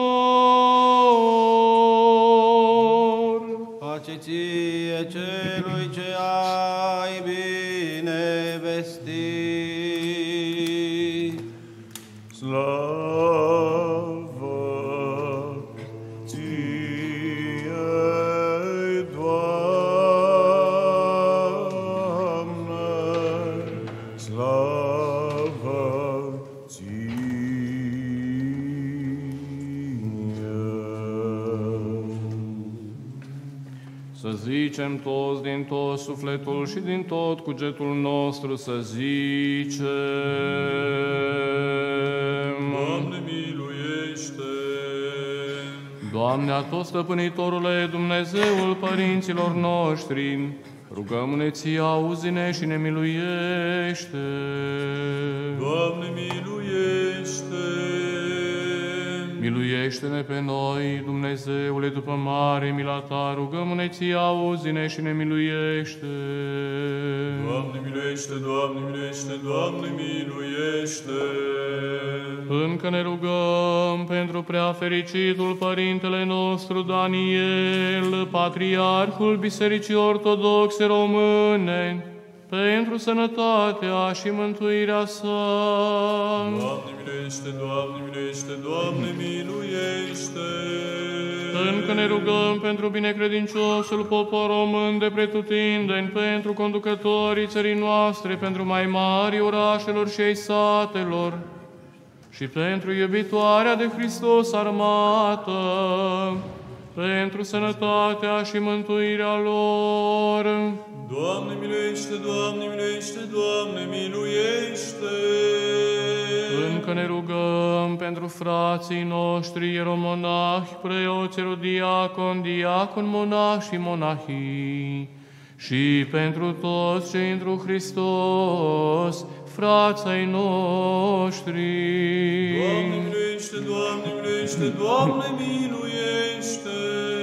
Speaker 4: Pace ție celui ce ai bine vestit.
Speaker 2: Slavă ție, Doamne, slavă ție.
Speaker 5: Să zicem toți din tot sufletul și din tot cugetul nostru, să zicem:
Speaker 1: Doamne, miluiește!
Speaker 5: Doamne, atotstăpânitorule, Dumnezeul părinților noștri, rugăm-ne Ție, auzi-ne și ne miluiește.
Speaker 1: Doamne, miluiește!
Speaker 5: Miluiește-ne pe noi, Dumnezeule, după mare mila Ta, rugăm-ne Ție, auzi-ne și ne miluiește.
Speaker 1: Doamne, miluiește! Doamne, miluiește! Doamne, miluiește!
Speaker 5: Încă ne rugăm pentru prea fericitul Părintele nostru Daniel, Patriarhul Bisericii Ortodoxe Române, pentru sănătatea și mântuirea sa.
Speaker 1: Doamne, miluiește! Doamne, miluiește! Doamne, miluiește!
Speaker 5: Încă ne rugăm pentru binecredinciosul popor român de pretutindeni, pentru conducătorii țării noastre, pentru mai mari orașelor și ai satelor, și pentru iubitoarea de Hristos armată, pentru sănătatea și mântuirea lor.
Speaker 1: Doamne, miluiește! Doamne, miluiește! Doamne, miluiește!
Speaker 5: Încă ne rugăm pentru frații noștri ieromonahi, preoți, erodiacon, diacon, monași și monahii, și pentru toți cei întru Hristos, frații ai noștri.
Speaker 1: Doamne, miluiește! Doamne, miluiește! Doamne, miluiește!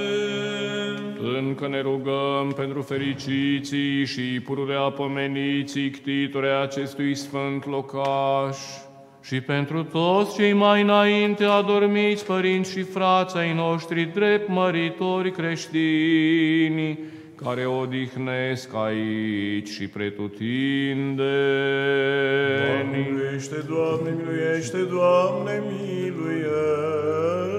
Speaker 5: Încă ne rugăm pentru fericiții și pururea pomeniții ctitore acestui sfânt locaș, și pentru toți cei mai înainte adormiți părinți și frați ai noștri drept măritori creștini, care odihnesc aici și pretutindeni.
Speaker 2: Doamne, miluiește! Doamne, miluiește! Doamne, miluiește!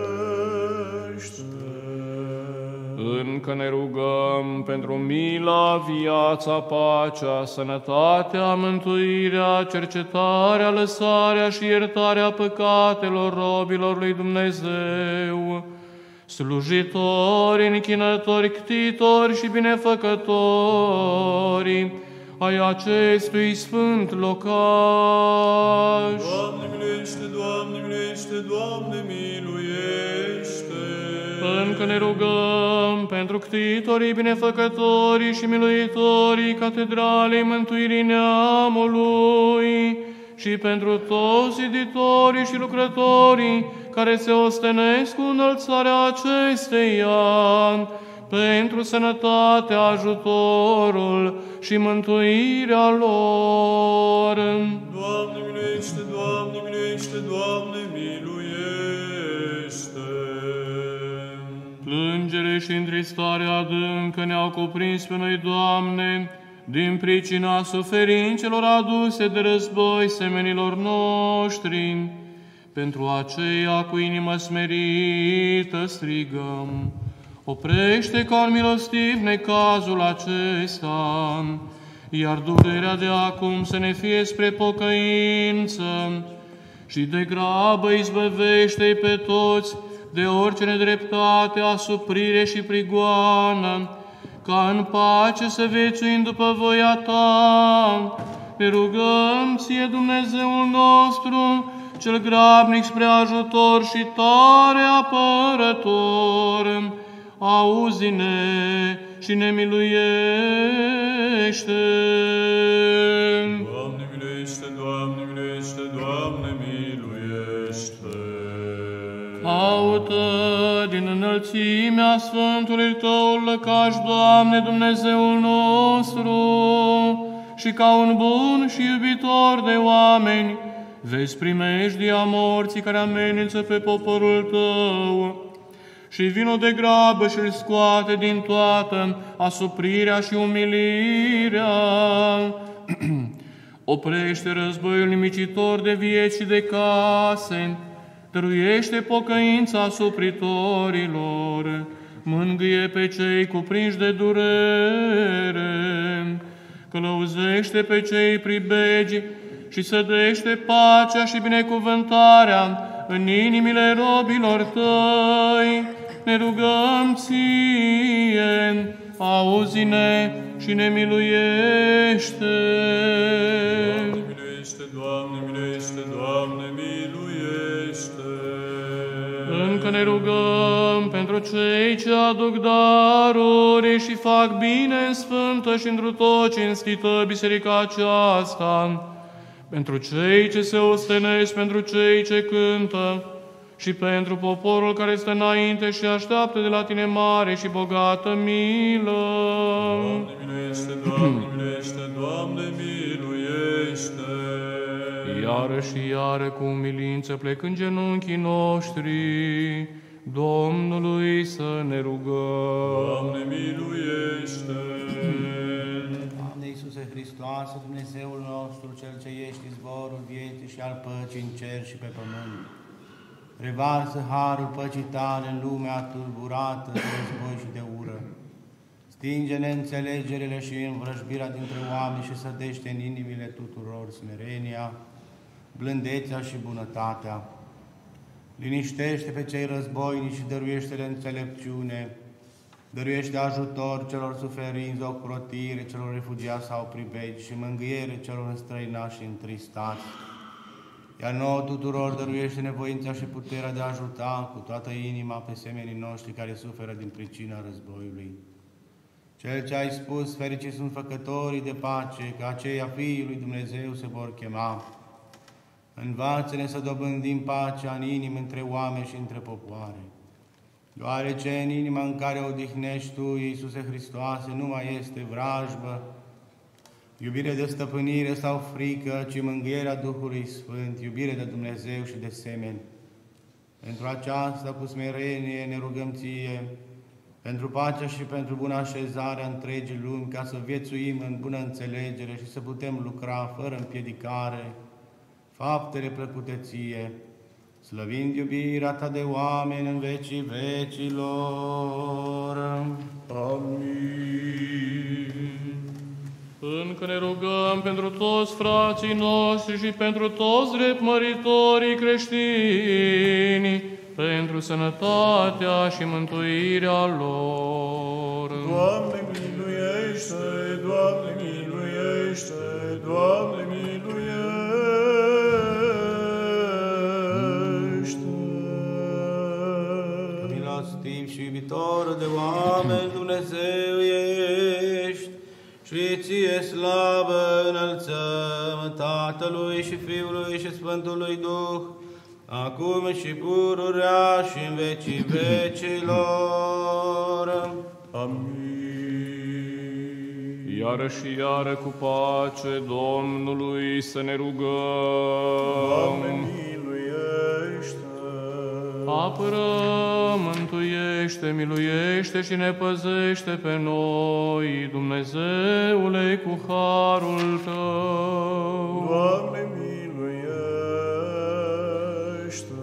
Speaker 5: Încă ne rugăm pentru mila, viața, pacea, sănătatea, mântuirea, cercetarea, lăsarea și iertarea păcatelor robilor lui Dumnezeu, slujitori, închinători, ctitori și binefăcători ai acestui sfânt locaș.
Speaker 1: Doamne, miluiește! Doamne, miluiește! Doamne, miluiește!
Speaker 5: Încă ne rugăm pentru ctitorii, binefăcătorii și miluitorii Catedralei Mântuirii Neamului și pentru toți ziditorii și lucrătorii care se ostenesc cu înălțarea acesteia, pentru sănătatea, ajutorul și mântuirea lor.
Speaker 1: Doamne, miluiește! Doamne, miluiește! Doamne, miluiește!
Speaker 5: Plângere și întristare adâncă ne-au cuprins pe noi, Doamne, din pricina suferințelor aduse de război semenilor noștri. Pentru aceea cu inimă smerită strigăm: oprește ca un milostiv necazul acesta, iar durerea de acum să ne fie spre pocăință, și de grabă izbăvește-i pe toți de orice nedreptate, asuprire și prigoană, ca în pace să viețuim după voia Ta. Ne rugăm Ție, Dumnezeul nostru, cel grabnic spre ajutor și tare apărător, auzi-ne și ne miluiește.
Speaker 1: Doamne, miluiește! Doamne, miluiește! Doamne, miluiește!
Speaker 5: împărățimea Sfântului Tău lăcaș, Doamne, Dumnezeul nostru, și ca un bun și iubitor de oameni, vezi primejdia morții care amenință pe poporul Tău, și vino de grabă și îl scoate din toată asuprirea și umilirea. Oprește războiul nimicitor de vieți și de case, dăruiește pocăința asupritorilor, mângâie pe cei cuprinși de durere, călăuzește pe cei pribegi și sădește pacea și binecuvântarea în inimile robilor Tăi. Ne rugăm Ție, auzi-ne și ne miluiește.
Speaker 1: Doamne, miluiește, Doamne, miluiește, Doamne, miluiește.
Speaker 5: Încă ne rugăm pentru cei ce aduc daruri și fac bine în sfântă și întru tot cinstită biserica aceasta, pentru cei ce se ostenesc, pentru cei ce cântă și pentru poporul care stă înainte și așteaptă de la Tine mare și bogată milă.
Speaker 1: Doamne, miluiește, Doamne, miluiește, Doamne, miluiește.
Speaker 5: Iară și iară cu umilință plecând genunchii noștri, Domnului să ne rugăm.
Speaker 1: Doamne, miluiește.
Speaker 4: Doamne Iisuse Hristoase, Dumnezeul nostru, Cel ce ești izvorul vieții și al păcii în cer și pe pământ, revarsă harul păcii Tale în lumea tulburată de război și de ură. Stinge neînțelegerile și învrăjbirea dintre oameni și sădește în inimile tuturor smerenia, blândețea și bunătatea. Liniștește pe cei războinici și dăruiește-le înțelepciune, dăruiește ajutor celor suferinți, ocrotire celor refugiați sau pribegi și mângâiere celor înstrăinați și întristați. Iar nouă tuturor dăruiește nevoința și puterea de a ajuta cu toată inima pe semenii noștri care suferă din pricina războiului. Cel ce ai spus, fericiți sunt făcătorii de pace, că aceia Fiii lui Dumnezeu se vor chema. Învață-ne să dobândim pacea în inimă între oameni și între popoare, deoarece în inima în care odihnești Tu, Iisuse Hristoase, nu mai este vrajbă, iubire de stăpânire sau frică, ci mângâierea Duhului Sfânt, iubire de Dumnezeu și de semeni. Pentru aceasta, cu smerenie, ne rugăm Ție, pentru pacea și pentru bună așezarea întregii lumi, ca să viețuim în bună înțelegere și să putem lucra fără împiedicare faptele plăcute Ție, slăvind iubirea Ta de oameni în vecii vecilor.
Speaker 2: Amin.
Speaker 5: Încă ne rugăm pentru toți frații noștri și pentru toți dreptmăritorii creștini, pentru sănătatea și mântuirea lor.
Speaker 2: Doamne, miluiește! Doamne, miluiește! Doamne, miluiește!
Speaker 4: Milostiv și iubitor de oameni, Dumnezeu ești, și Ție slavă înălțăm Tatălui și Fiului și Sfântului Duh, acum și pururea și în vecii vecilor.
Speaker 2: Amin.
Speaker 5: Iară și iară cu pace Domnului să ne rugăm.
Speaker 2: Doamne, miluiește!
Speaker 5: Apără, mântuiește, miluiește și ne păzește pe noi, Dumnezeule, cu harul Tău.
Speaker 2: Doamne, miluiește!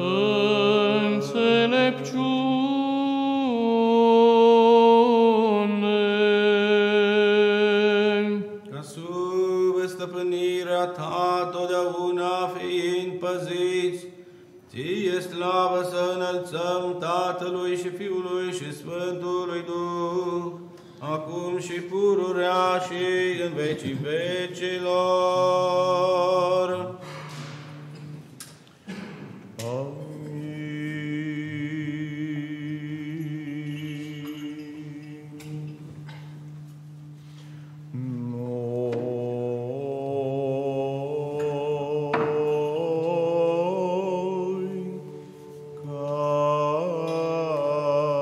Speaker 5: Înțelepciune.
Speaker 4: Ca sub stăpânirea Ta totdeauna fiind păziți, Ție slavă să înălțăm Tatălui și Fiului și Sfântului Duh, acum și pururea și în vecii vecilor.
Speaker 2: Noi, ca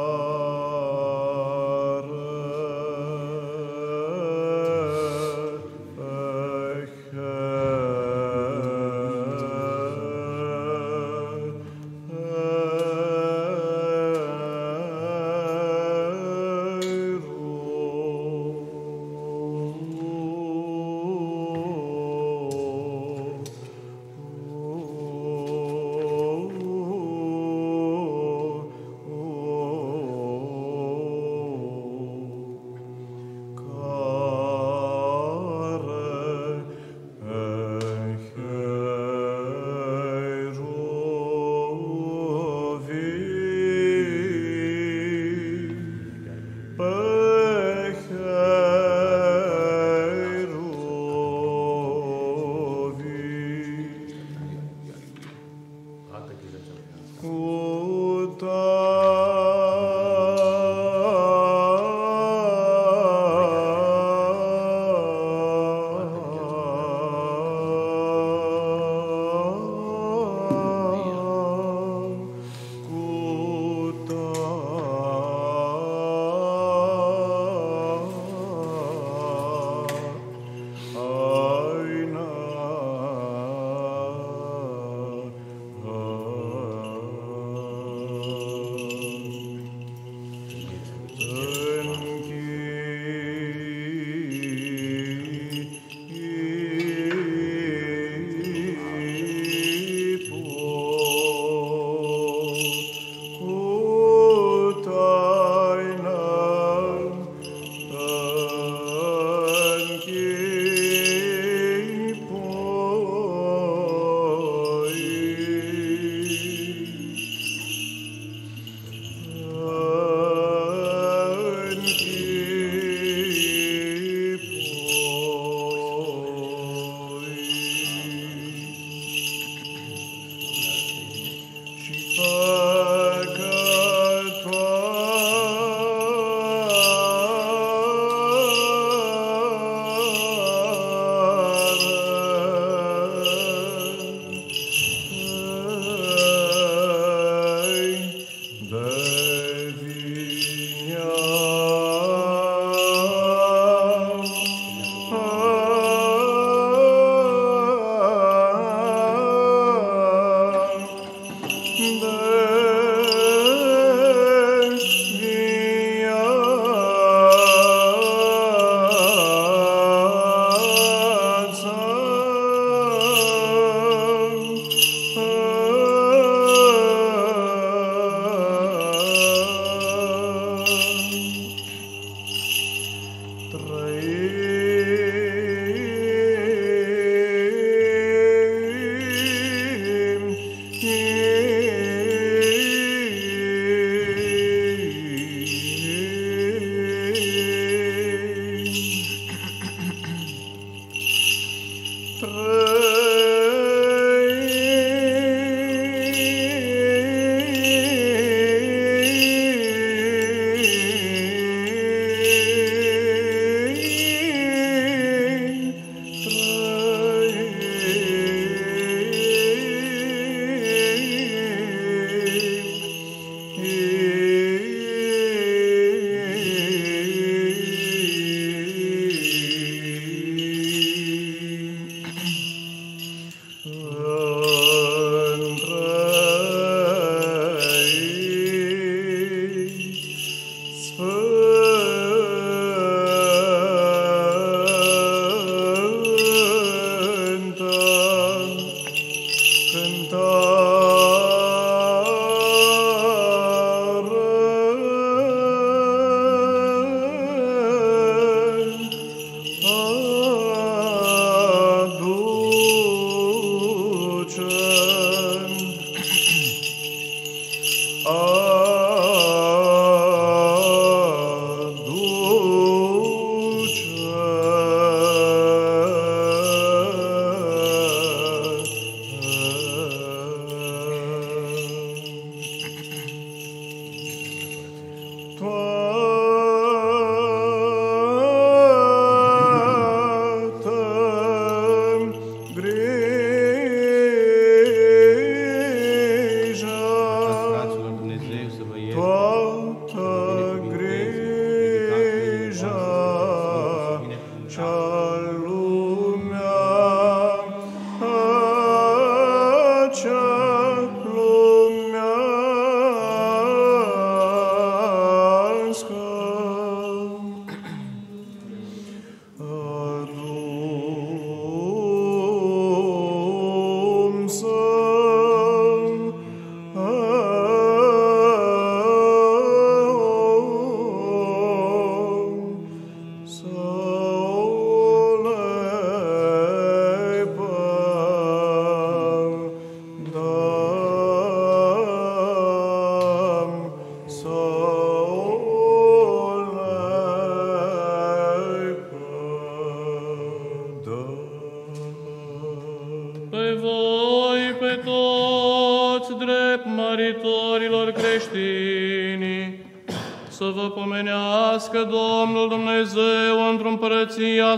Speaker 5: Domnul Dumnezeu într-o împărăția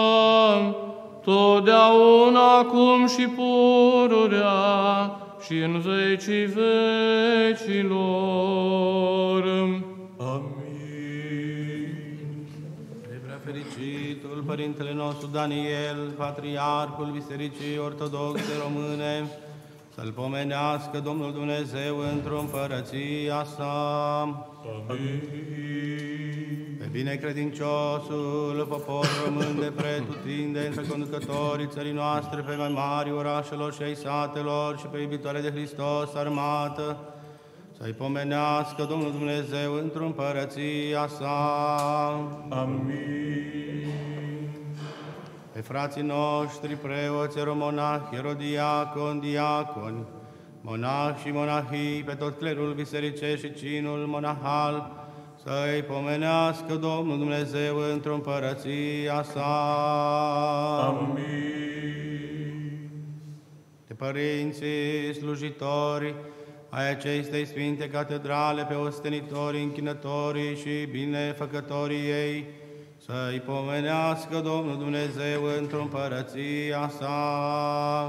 Speaker 5: sa, totdeauna, acum și pururea și în vecii vecilor.
Speaker 2: Amin.
Speaker 4: De prea fericitul Părintele nostru Daniel, Patriarhul Bisericii Ortodoxe Române, să-L pomenească Domnul Dumnezeu într-o împărăția sa.
Speaker 2: Amin.
Speaker 4: Pe binecredinciosul popor român de pretutindeni, pe conducătorii țării noastre, pe mai mari orașelor și ai satelor și pe iubitoare de Hristos armată, să-i pomenească Domnul Dumnezeu într-o împărăția sa.
Speaker 2: Amin.
Speaker 4: Pe frații noștri, preoți, eromonahi, erodiaconi, diaconi, monahi și monahii, pe tot clerul bisericesc și cinul monahal, să-i pomenească Domnul Dumnezeu într-o împărăția sa.
Speaker 2: Amin.
Speaker 4: De părinții slujitori ai acestei sfinte catedrale, pe ostenitorii, închinătorii și binefăcătorii ei, să-i pomenească Domnul Dumnezeu într-o împărăția sa.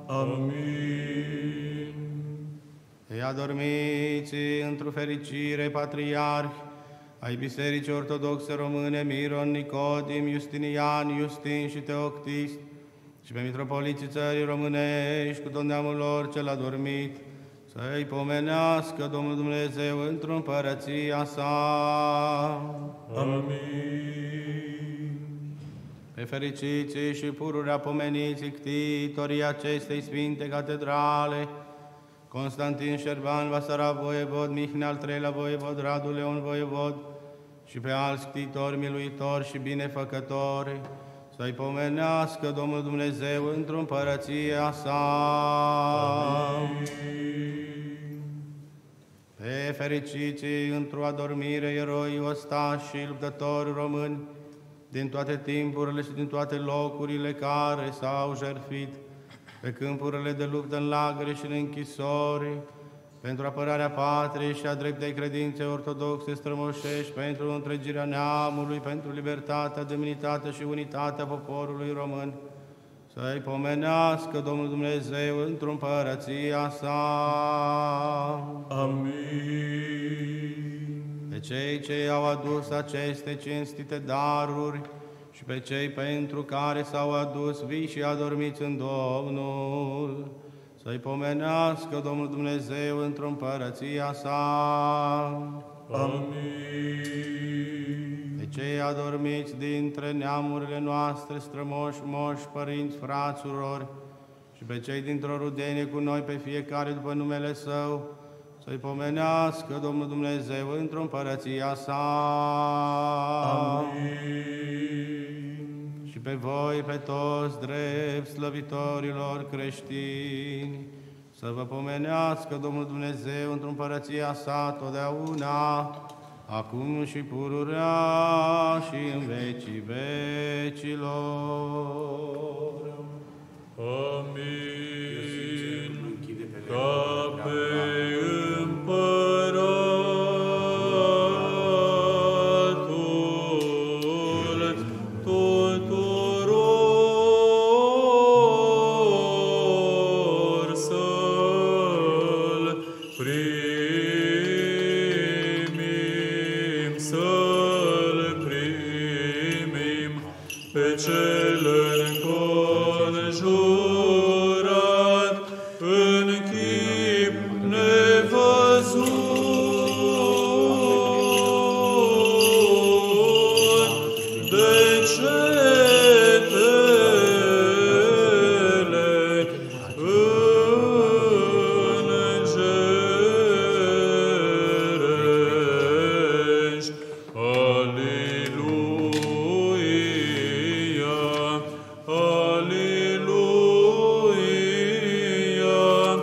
Speaker 2: Amin.
Speaker 4: Ei adormiți într-o fericire, patriarhi ai Bisericii Ortodoxe Române, Miron, Nicodim, Justinian, Justin și Teoctist, și pe mitropoliții țării românești, cu tot neamul lor cel adormit, să-i pomenească Domnul Dumnezeu într-o împărăția sa.
Speaker 2: Amin.
Speaker 4: Pe fericiții și pururea pomeniții ctitorii acestei sfinte catedrale, Constantin Șerban, Vasarav voievod, Mihnea al treilea voievod, Radu Leon voievod și pe alți ctitori, miluitori și binefăcători, să-i pomenească Domnul Dumnezeu într-o împărăția sa.
Speaker 2: Amin.
Speaker 4: Pe fericiții într-o adormire, eroi, ostași și luptători români, din toate timpurile și din toate locurile care s-au jertfit, pe câmpurile de luptă, în lagăre și în închisori, pentru apărarea patriei și a dreptei credințe ortodoxe strămoșești, pentru întregirea neamului, pentru libertatea, demnitatea și unitatea poporului român, să-i pomenească Domnul Dumnezeu într-o împărăția sa.
Speaker 2: Amin.
Speaker 4: Pe cei ce au adus aceste cinstite daruri și pe cei pentru care s-au adus vii și adormiți în Domnul, să-i pomenească Domnul Dumnezeu într-o împărăția sa.
Speaker 2: Amin.
Speaker 4: cei adormiți dintre neamurile noastre, strămoși, moși, părinți, frați, surori, și pe cei dintr-o rudenie cu noi, pe fiecare după numele Său, să-i pomenească Domnul Dumnezeu într-o împărăția sa.
Speaker 2: Amin.
Speaker 4: Și pe voi, pe toți drept slăvitorilor creștini, să vă pomenească Domnul Dumnezeu într-o împărăția sa totdeauna, acum și pururea și în vecii vecilor.
Speaker 1: Amin. Ca pe împăratul tuturor să-l primim, să-l primim pe cel înconjurat în chip nevăzut de cetele îngerești. Aleluia, aleluia,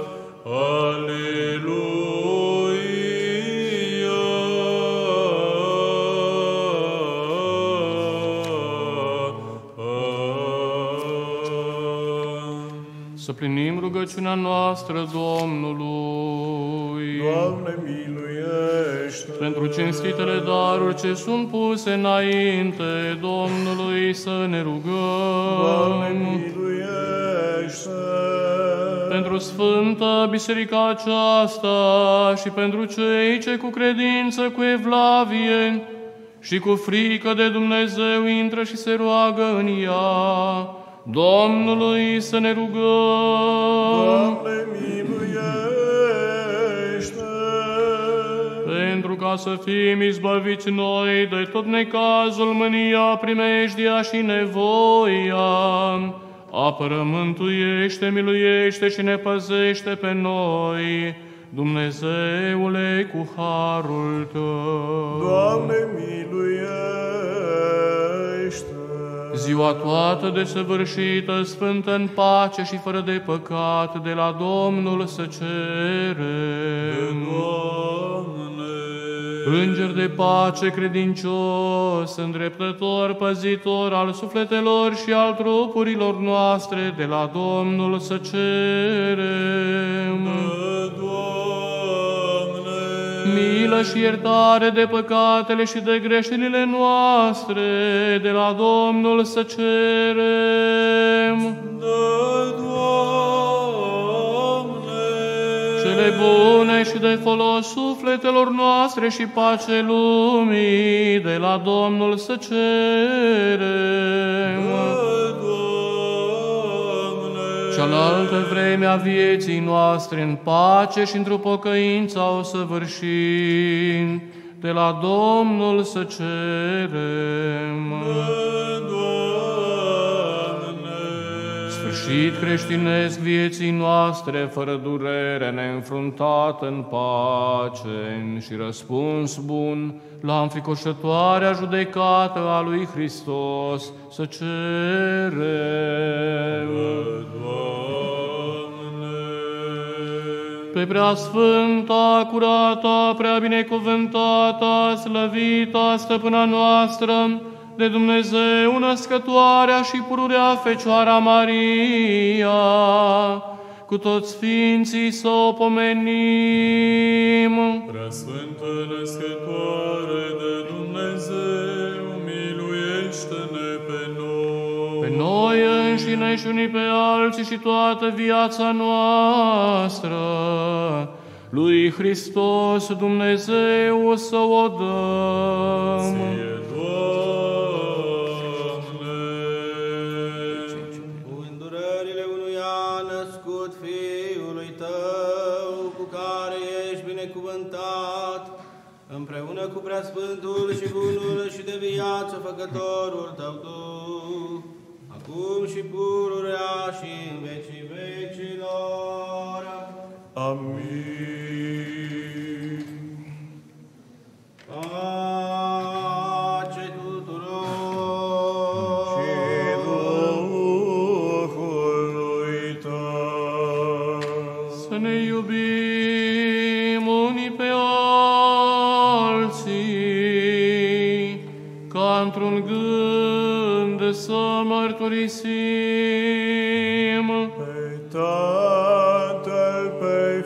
Speaker 5: Să plinim rugăciunea noastră Domnului.
Speaker 2: Doamne, miluiește!
Speaker 5: Pentru cinstitele daruri ce sunt puse înainte Domnului să ne
Speaker 2: Doamne,
Speaker 5: rugăm.
Speaker 2: miluiește!
Speaker 5: Pentru Sfânta Biserica aceasta și pentru cei ce cu credință, cu evlavie și cu frică de Dumnezeu intră și se roagă în ea, Domnului să ne rugăm.
Speaker 2: Doamne, miluiește!
Speaker 5: Pentru ca să fim izbăviți noi de tot necazul, mânia, primejdia și nevoia, apără, mântuiește, miluiește și ne păzește pe noi, Dumnezeule, cu harul Tău.
Speaker 2: Doamne, miluiește!
Speaker 5: Ziua toată desăvârșită, sfântă în pace și fără de păcat, de la Domnul să cerem. Înger de pace credincios, îndreptător, păzitor al sufletelor și al trupurilor noastre, de la Domnul să cerem. Milă și iertare de păcatele și de greșelile noastre, de la Domnul să cerem. Cele bune și de folos sufletelor noastre și pace lumii, de la Domnul să cerem. Cealaltă vreme a vieții noastre în pace și într-o pocăință o săvârșim, de la Domnul să cerem. Sfârșit creștinesc vieții noastre, fără durere, neînfruntat în pace și răspuns bun la înfricoșătoarea judecată a lui Hristos să cerem. Pe preasfânta, curata, prea binecuvântata, slăvita stăpâna noastră, de Dumnezeu născătoarea și pururea Fecioara Maria, cu toți sfinții să o pomenim.
Speaker 1: Preasfântă născătoare de Dumnezeu, miluiește-ne pe noi.
Speaker 5: Pe noi înșine și unii pe alții și toată viața noastră, lui Hristos Dumnezeu să o dăm.
Speaker 1: Ție, Doamne.
Speaker 4: Cu îndurările unuia născut Fiului Tău, cu care ești binecuvântat, împreună cu preasfânta Sfântul și Bunul și de viață Făcătorul Tău Duh, acum și pururea și în vecii vecilor.
Speaker 2: Amin.
Speaker 4: Pace tuturor.
Speaker 2: Și Duhului Tău.
Speaker 5: Să ne iubim unii pe alții, ca într-un gând să mărturisim
Speaker 2: Pe Tatăl, pe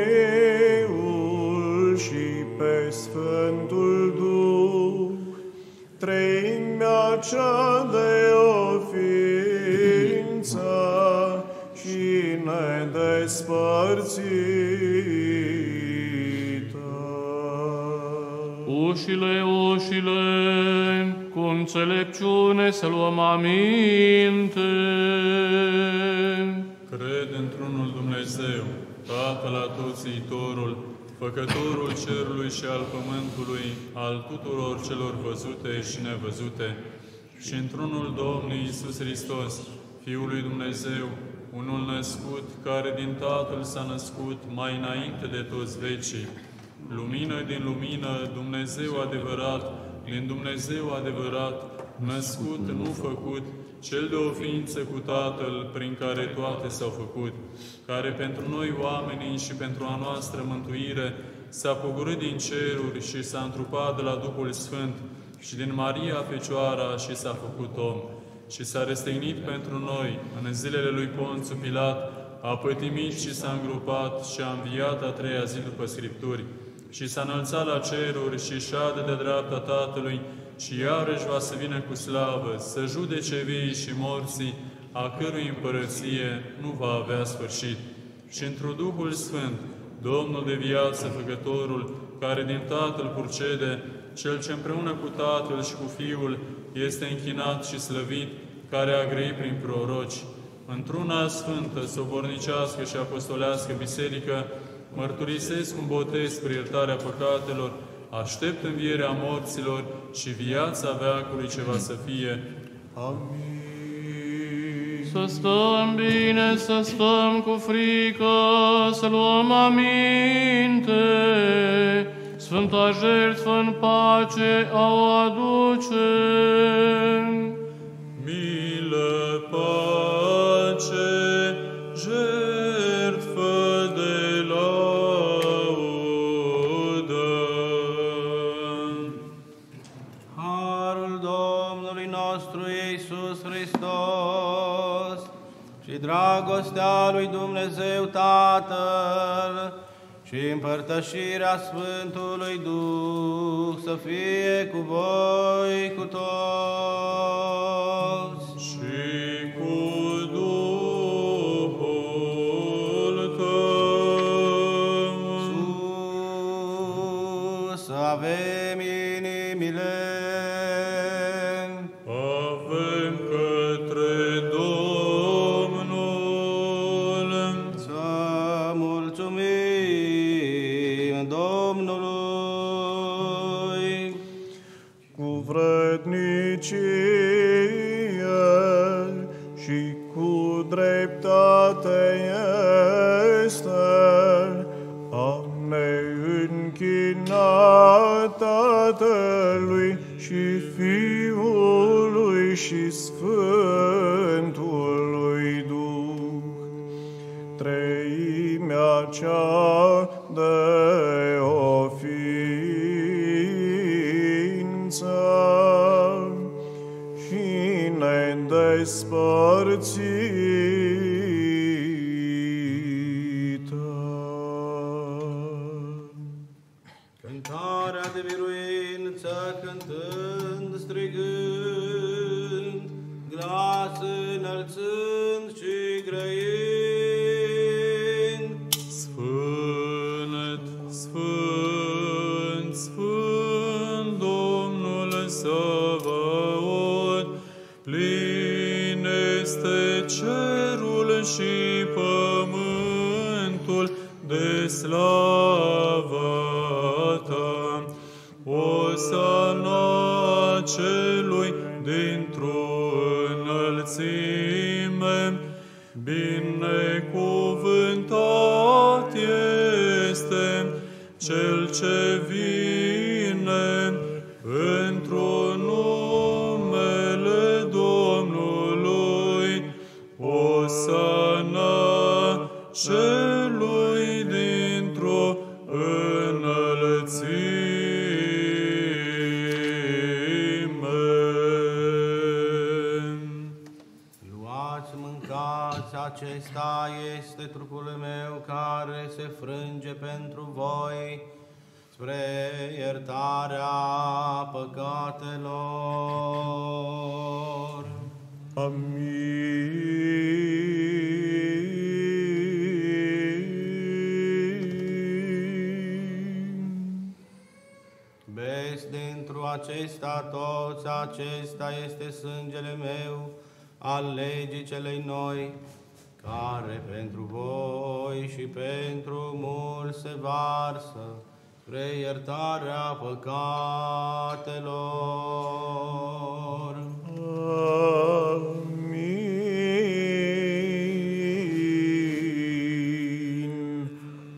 Speaker 2: Fiul și pe Sfântul Duh, treimea cea de o ființă și nedespărțită.
Speaker 5: ușile, ușile, cu înțelepciune să luăm aminte.
Speaker 1: Cred într-unul Dumnezeu, Tatăl Atotțiitorul, Făcătorul cerului și al pământului, al tuturor celor văzute și nevăzute, și într-unul Domnul Iisus Hristos, Fiul lui Dumnezeu, unul născut, care din Tatăl s-a născut mai înainte de toți vecii, lumină din lumină, Dumnezeu adevărat, din Dumnezeu adevărat, născut, nu făcut, cel de o ființă cu Tatăl, prin care toate s-au făcut, care pentru noi oamenii și pentru a noastră mântuire s-a pogorât din ceruri și s-a întrupat de la Duhul Sfânt și din Maria Fecioara și s-a făcut om și s-a răstignit pentru noi în zilele lui Ponțu Pilat, a pătimit și s-a îngropat și a înviat a treia zi după Scripturi și s-a înălțat la ceruri și șade de dreapta Tatălui și iarăși va să vină cu slavă, să judece vii și morții, a cărui împărăție nu va avea sfârșit. Și într-un Duhul Sfânt, Domnul de viață, Făcătorul, care din Tatăl purcede, Cel ce împreună cu Tatăl și cu Fiul este închinat și slăvit, care a grăit prin proroci, într-una sfântă, sobornicească și apostolească biserică, mărturisesc un botez spre iertarea păcatelor, aștept învierea morților și viața veacului ce va să fie.
Speaker 2: Amin.
Speaker 5: Să stăm bine, să stăm cu frică, să luăm aminte. Sfânta jertfă în pace a o aducem.
Speaker 1: Milă, pace, jertfă de laudă.
Speaker 4: Harul Domnului nostru Iisus Hristos și dragostea lui Dumnezeu Tatăl și împărtășirea Sfântului Duh să fie cu voi, cu toți.
Speaker 1: Și cu Duhul tău.
Speaker 4: Sus avem inimile,
Speaker 1: Avem către Domnul.
Speaker 4: să mulțumim Domnului.
Speaker 2: Cu vrednicie și cu dreptate este a ne închina Tatălui și Fiului și Sfântului Duh, treimea cea de o ființă și nedespărțită.
Speaker 4: Cântarea de biruință, cântând, strigând, glas înălțând și grăind.
Speaker 1: Sfânt, Sfânt, Sfânt, Domnul Sabaoth, plin este cerul și pământul de slavă ta. Osana Osana celui dintr-o înălțime, binecuvântat este cel ce vine într-o numele Domnului, Osana celui dintr-o înălțime.
Speaker 4: Luați, mâncați, acesta este trupul meu care se frânge pentru voi spre iertarea păcatelor.
Speaker 2: Amin.
Speaker 4: Beți dintr-o acesta toți, acesta este sângele meu, al legii celei noi, care pentru voi și pentru mulți se varsă spre iertarea păcatelor.
Speaker 2: Amin.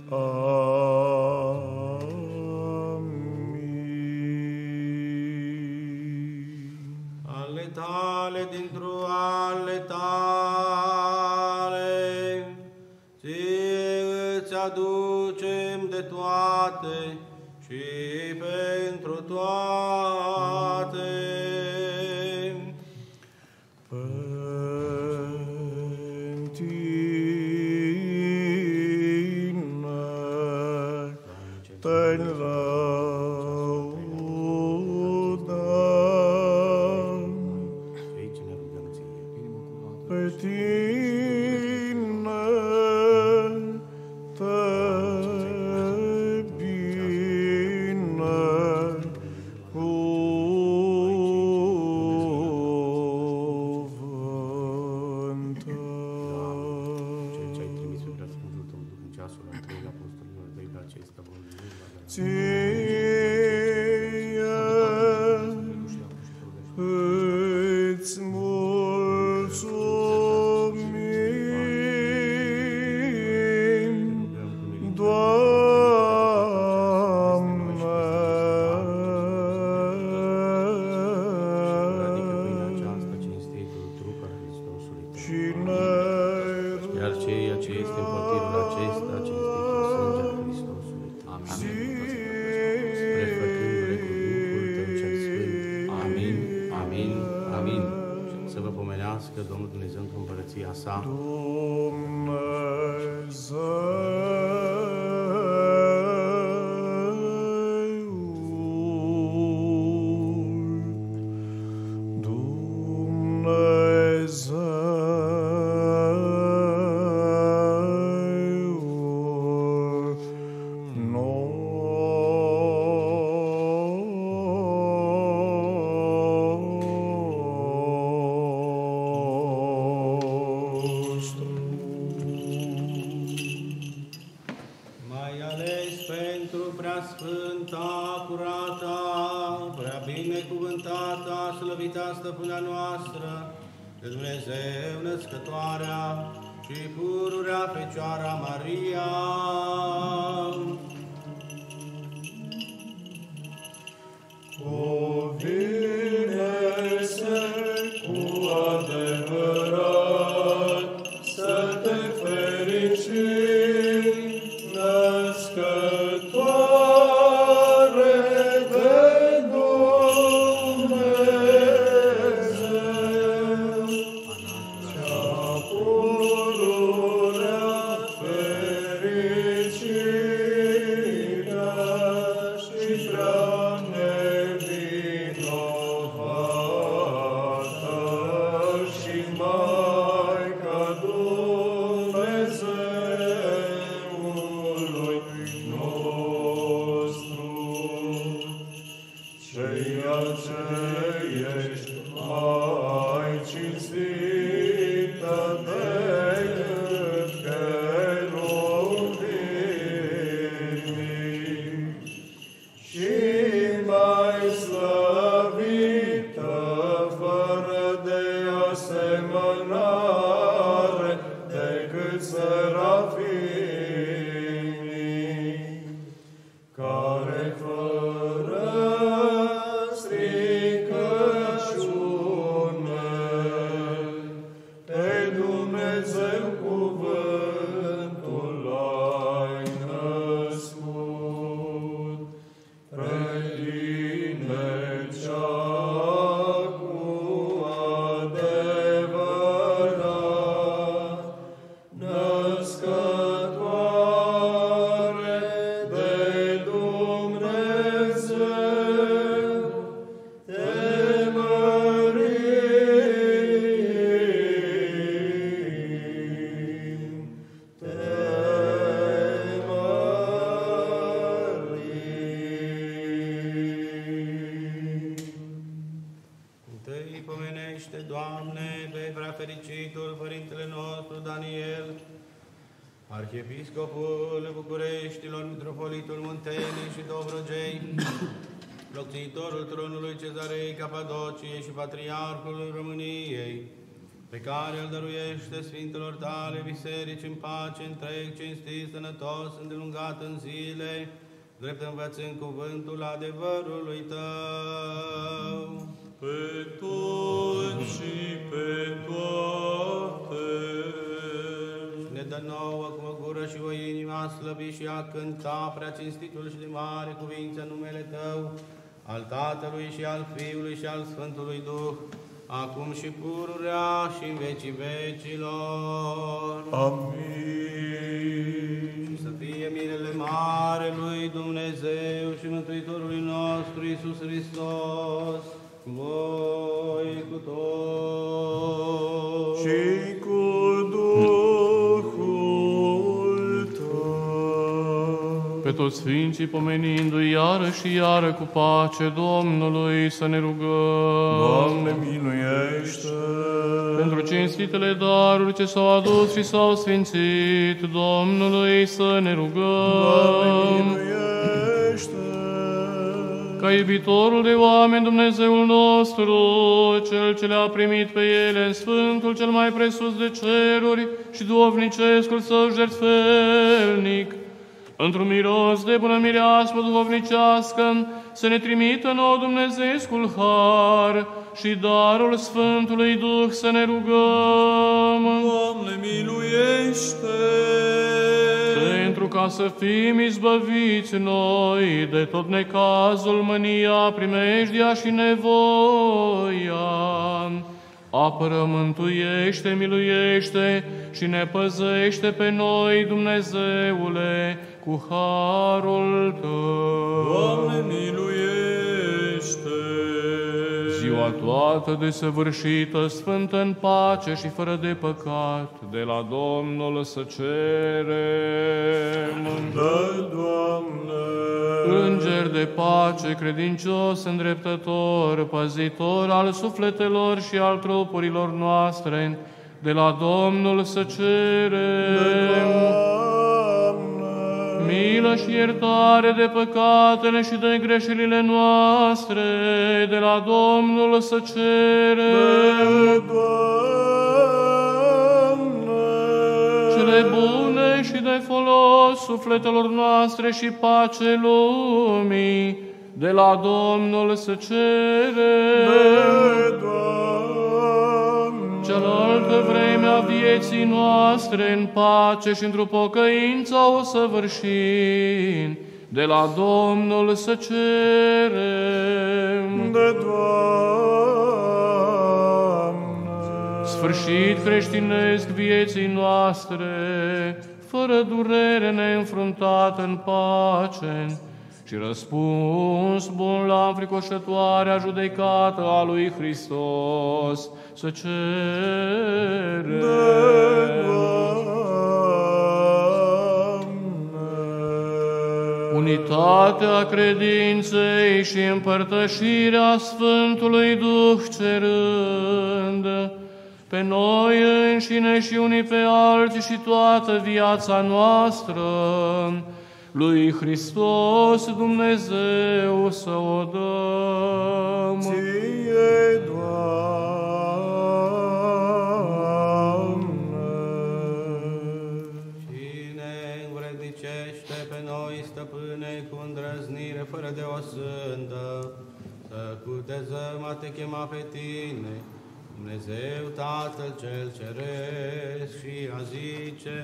Speaker 2: Amin.
Speaker 4: Ale tale dintr-o ale tale, ție îți aducem de toate și pentru toate.
Speaker 2: Te laudăm, pe tine te îți mulțumim,
Speaker 4: iar ceea ce este împătirul acesta, cinstitul sângele Hristosului. Amin. Prefăcându-le cu Duhul Tău cel Sfânt. Amin, amin, amin. Să vă pomenească Domnul Dumnezeu într-o împărăția sa. Mai ales pentru preasfânta, curata, prea binecuvântata, slăvita stăpâna noastră, de Dumnezeu născătoarea și pururea Fecioara Maria.
Speaker 1: Cuvine-se cu adevărat să te fericim, născătoare de Dumnezeu, cea pururea fericită și prea nevinovată și Maica Dumnezeului nostru, ceea ce ești mai cinstită decât cheruvimii și mai slăvită
Speaker 4: Doamne, pe prea fericitul Părintele nostru Daniel, Arhiepiscopul Bucureștilor, Mitropolitul Muntenii și Dobrogei, locțitorul tronului Cezarei Capadociei și Patriarhul României, pe care îl dăruiește Sfintelor tale biserici în pace, întreg, cinstit, sănătos, îndelungat în zile, drept învățând cuvântul adevărului tău.
Speaker 1: Pe toți și pe toate.
Speaker 4: Ne dă nouă cu o gură și o inimă a slăbi și a cânta prea cinstitul și de mare cuvință numele Tău, al Tatălui și al Fiului și al Sfântului Duh, acum și pururea și în vecii vecilor.
Speaker 2: Amin.
Speaker 4: Și să fie mirele mare lui Dumnezeu și Mântuitorului nostru Iisus Hristos, cu voi cu toți.
Speaker 2: Și cu Duhul Tău.
Speaker 5: Pe toți sfinții pomenindu-i iară și iară cu pace Domnului să ne rugăm.
Speaker 2: Doamne, miluiește!
Speaker 5: Pentru cinstitele daruri ce s-au adus și s-au sfințit Domnului să ne rugăm.
Speaker 2: Doamne, miluiește!
Speaker 5: Ca iubitorul de oameni Dumnezeul nostru, Cel ce le-a primit pe ele în Sfântul cel mai presus de ceruri și duhovnicescul său jertfelnic, într-un miros de bună mireasmă duhovnicească, să ne trimită nouă Dumnezeescul har și darul Sfântului Duh să ne rugăm.
Speaker 1: Doamne, miluiește!
Speaker 5: Pentru ca să fim izbăviți noi de tot necazul, mânia, primejdia și nevoia, apără, mântuiește, miluiește și ne păzește pe noi, Dumnezeule, cu harul Tău.
Speaker 1: Doamne, miluiește!
Speaker 5: Ziua toată desăvârșită, sfântă în pace și fără de păcat, de la Domnul să cerem.
Speaker 2: Dă, Doamne!
Speaker 5: Înger de pace, credincios, îndreptător, păzitor al sufletelor și al trupurilor noastre, de la Domnul să cerem. Milă și iertare de păcatele și de greșelile noastre, de la Domnul să cerem. Cele bune și de folos sufletelor noastre și pace lumii, de la Domnul să cerem. Cealaltă vreme a vieții noastre în pace și într-o pocăință o săvârșim, de la Domnul să cerem.
Speaker 2: De Doamne!
Speaker 5: Sfârșit creștinesc vieții noastre, fără durere neînfruntată în pace, și răspuns bun la înfricoșătoarea judecată a lui Hristos, să cerem. Unitatea credinței și împărtășirea Sfântului Duh cerând, pe noi înșine și unii pe alții și toată viața noastră, lui Hristos Dumnezeu să o dăm.
Speaker 2: Ție, Doamne!
Speaker 4: Cine învrednicește pe noi, Stăpâne, cu îndrăznire fără de o sândă, să cutezăm a te chema pe Tine, Dumnezeu Tatăl cel Ceresc, și a zice: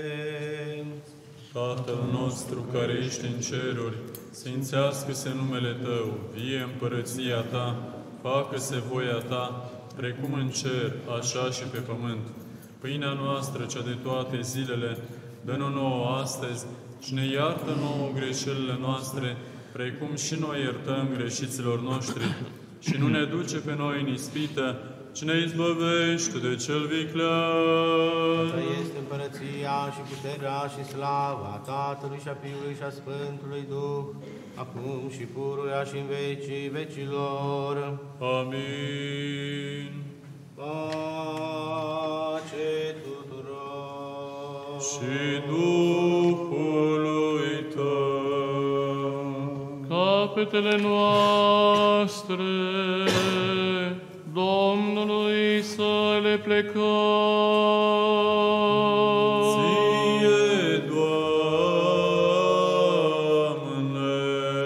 Speaker 1: Tatăl nostru care ești în ceruri, sfințească-se numele Tău, vie împărăția Ta, facă-se voia Ta, precum în cer, așa și pe pământ. Pâinea noastră, cea de toate zilele, dă-ne nouă astăzi și ne iartă nouă greșelile noastre, precum și noi iertăm greșiților noștri. Și nu ne duce pe noi în ispită, ci ne izbăvește de cel viclean.
Speaker 4: Că este împărăția și puterea și slava Tatălui și a Fiului și a Sfântului Duh, acum și pururea și în vecii vecilor.
Speaker 1: Amin.
Speaker 4: Pace tuturor.
Speaker 1: Și Duhului Tău.
Speaker 5: Capetele noastre Domnului să le plecăm.
Speaker 1: Ție, Doamne.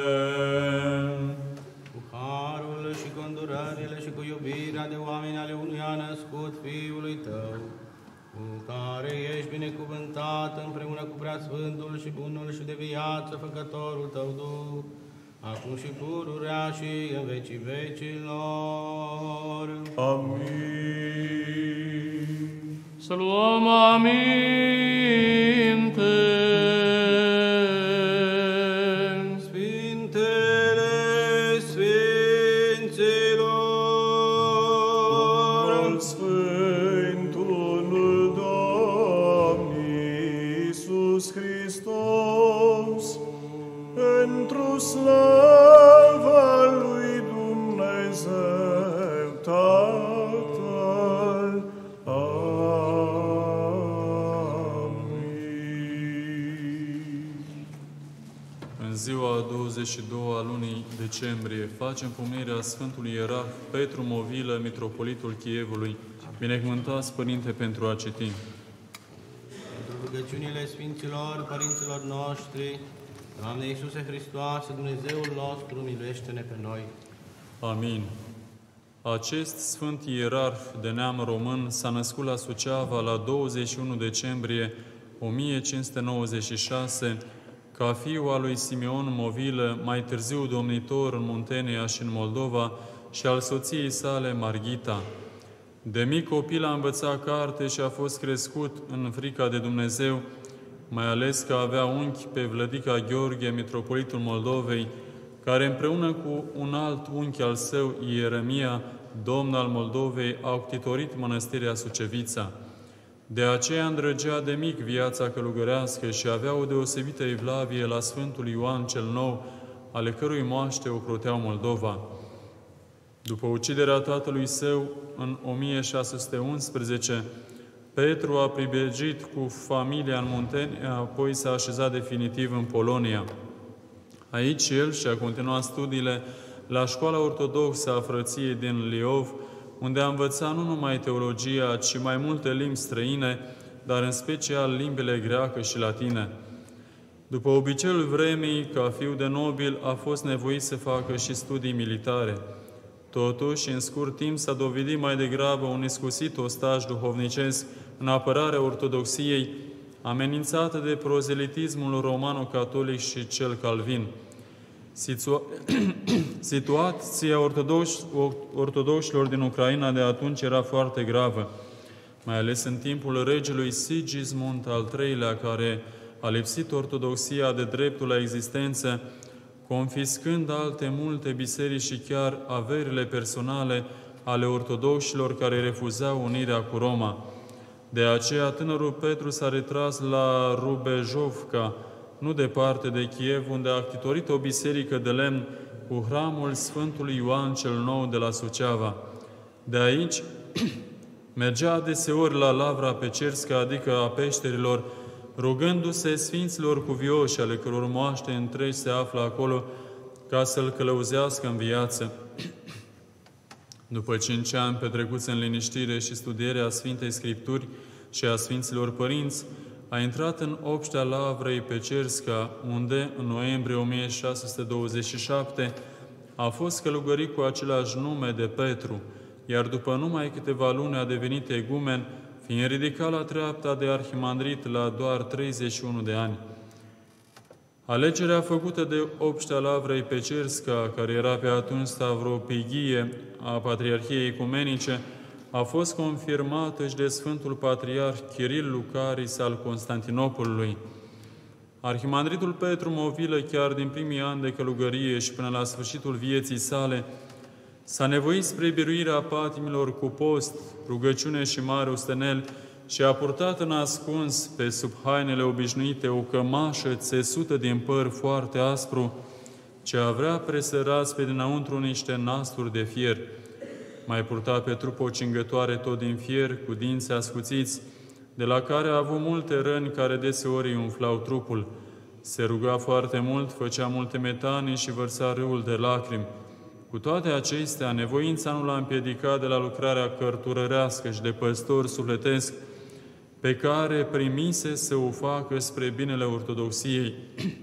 Speaker 4: Cu harul și cu îndurările și cu iubirea de oameni ale unui a născut Fiului Tău, cu care ești binecuvântat împreună cu Preasfântul și Bunul și de viață Făcătorul Tău Duh, acum și pururea și în vecii vecilor.
Speaker 2: Amin.
Speaker 5: Să luăm aminte.
Speaker 4: Sfintele Sfinților,
Speaker 2: Al Sfântul Domnului Iisus Hristos, pentru slava lui Dumnezeu Tatăl. Amin.
Speaker 1: În ziua a douăzeci și doua a lunii decembrie facem pomenirea Sfântului Ierarh Petru Movilă, Mitropolitul Chievului. Binecuvântați, Părinte, pentru a citi.
Speaker 4: pentru rugăciunile Sfinților, Părinților noștri, Doamne Iisuse Hristoase, Dumnezeul nostru, miluiește-ne pe noi.
Speaker 1: Amin. Acest Sfânt Ierarh de neam român s-a născut la Suceava la douăzeci și unu decembrie o mie cinci sute nouăzeci și șase, ca fiu al lui Simeon Movilă, mai târziu domnitor în Muntenia și în Moldova, și al soției sale, Marghita. De mic copil a învățat carte și a fost crescut în frica de Dumnezeu, mai ales că avea unchi pe vlădica Gheorghe, mitropolitul Moldovei, care împreună cu un alt unchi al său, Ieremia, domn al Moldovei, a octitorit mănăstirea Sucevița. De aceea îndrăgea de mic viața călugărească și avea o deosebită evlavie la Sfântul Ioan cel Nou, ale cărui moaște ocroteau Moldova. După uciderea tatălui său în o mie șase sute unsprezece, Petru a pribegiit cu familia în Muntenia, apoi s-a așezat definitiv în Polonia. Aici el și-a continuat studiile la Școala Ortodoxă a Frăției din Liov, unde a învățat nu numai teologia, ci mai multe limbi străine, dar în special limbile greacă și latine. După obiceiul vremii, ca fiu de nobil, a fost nevoit să facă și studii militare. Totuși, în scurt timp, s-a dovedit mai degrabă un iscusit ostaj duhovnicesc în apărarea ortodoxiei, amenințată de prozelitismul romano-catolic și cel calvin. Situa... Situația ortodox... ortodoxilor din Ucraina de atunci era foarte gravă, mai ales în timpul regelui Sigismund al treilea, care a lipsit ortodoxia de dreptul la existență, confiscând alte multe biserici și chiar averile personale ale ortodoxilor care refuzau unirea cu Roma. De aceea, tânărul Petru s-a retras la Rubejovca, nu departe de Kiev, unde a actitorit o biserică de lemn cu hramul Sfântului Ioan cel Nou de la Suceava. De aici mergea deseori la Lavra Pecerscă, adică a peșterilor, rugându-se sfinților cuvioși, ale căror moaște întregi se află acolo, ca să-l călăuzească în viață. După cinci ani petrecuți în liniștire și studierea Sfintei Scripturi și a Sfinților Părinți, a intrat în obștea Lavrei Pecersca, unde, în noiembrie o mie șase sute douăzeci și șapte, a fost călugărit cu același nume de Petru, iar după numai câteva luni a devenit egumen, fiind ridicat la treapta de arhimandrit la doar treizeci și unu de ani. Alegerea făcută de obștea Lavrei Pecersca, care era pe atunci stavropighie a Patriarhiei Ecumenice, a fost confirmată și de Sfântul Patriarh Chiril Lucaris al Constantinopolului. Arhimandritul Petru Movilă, chiar din primii ani de călugărie și până la sfârșitul vieții sale, s-a nevoit spre biruirea patimilor cu post, rugăciune și mare ostenel și a purtat în ascuns pe sub hainele obișnuite o cămașă țesută din păr foarte aspru, ce avea presărați pe dinăuntru niște nasturi de fier. mai purta pe trup o cingătoare tot din fier, cu dinți ascuțiți, de la care a avut multe răni care deseori îi umflau trupul. Se ruga foarte mult, făcea multe metanii și vărsa râul de lacrimi. Cu toate acestea, nevoința nu l-a împiedicat de la lucrarea cărturărească și de păstor sufletesc, pe care primise să o facă spre binele ortodoxiei.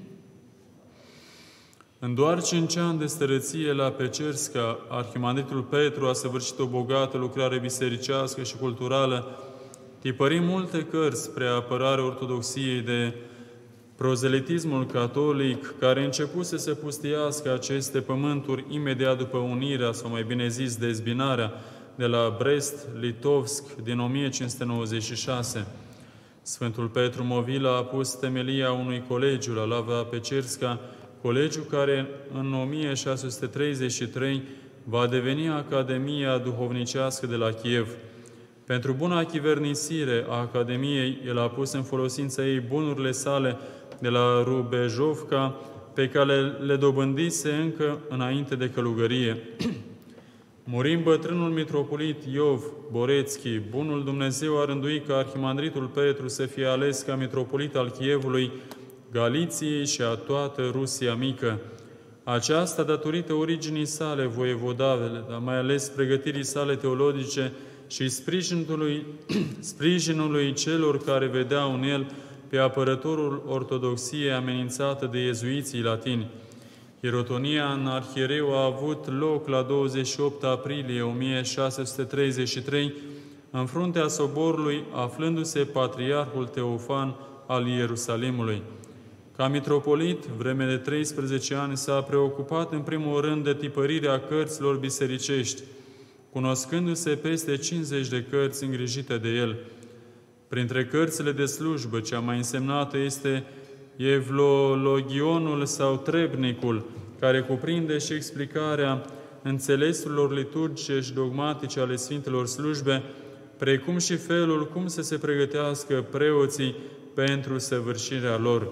Speaker 1: În doar cinci ani de stărăție la Pecersca, arhimandritul Petru a săvârșit o bogată lucrare bisericească și culturală, tipărind multe cărți spre apărarea ortodoxiei de prozelitismul catolic, care începuse să pustiască aceste pământuri imediat după unirea, sau mai bine zis, dezbinarea, de la Brest-Litovsk din o mie cinci sute nouăzeci și șase. Sfântul Petru Movila a pus temelia unui colegiu la Lava Pecersca, colegiu care în o mie șase sute treizeci și trei va deveni Academia Duhovnicească de la Kiev. Pentru buna chivernisire a Academiei, el a pus în folosința ei bunurile sale de la Rubejovca, pe care le dobândise încă înainte de călugărie. Murind bătrânul mitropolit Iov Borețchi, bunul Dumnezeu a rânduit ca arhimandritul Petru să fie ales ca mitropolit al Chievului, Galiției și a toată Rusia mică. Aceasta datorită originii sale voievodavele, dar mai ales pregătirii sale teologice și sprijinului, sprijinului celor care vedeau în el pe apărătorul ortodoxiei amenințată de iezuiții latini. Ierotonia în arhiereu a avut loc la douăzeci și opt aprilie o mie șase sute treizeci și trei, în fruntea soborului, aflându-se patriarhul Teofan al Ierusalimului. Ca mitropolit, vreme de treisprezece ani, s-a preocupat în primul rând de tipărirea cărților bisericești, cunoscându-se peste cincizeci de cărți îngrijite de el. Printre cărțile de slujbă, cea mai însemnată este Evlologionul sau Trebnicul, care cuprinde și explicarea înțelesurilor liturgice și dogmatice ale Sfintelor Slujbe, precum și felul cum să se pregătească preoții pentru săvârșirea lor.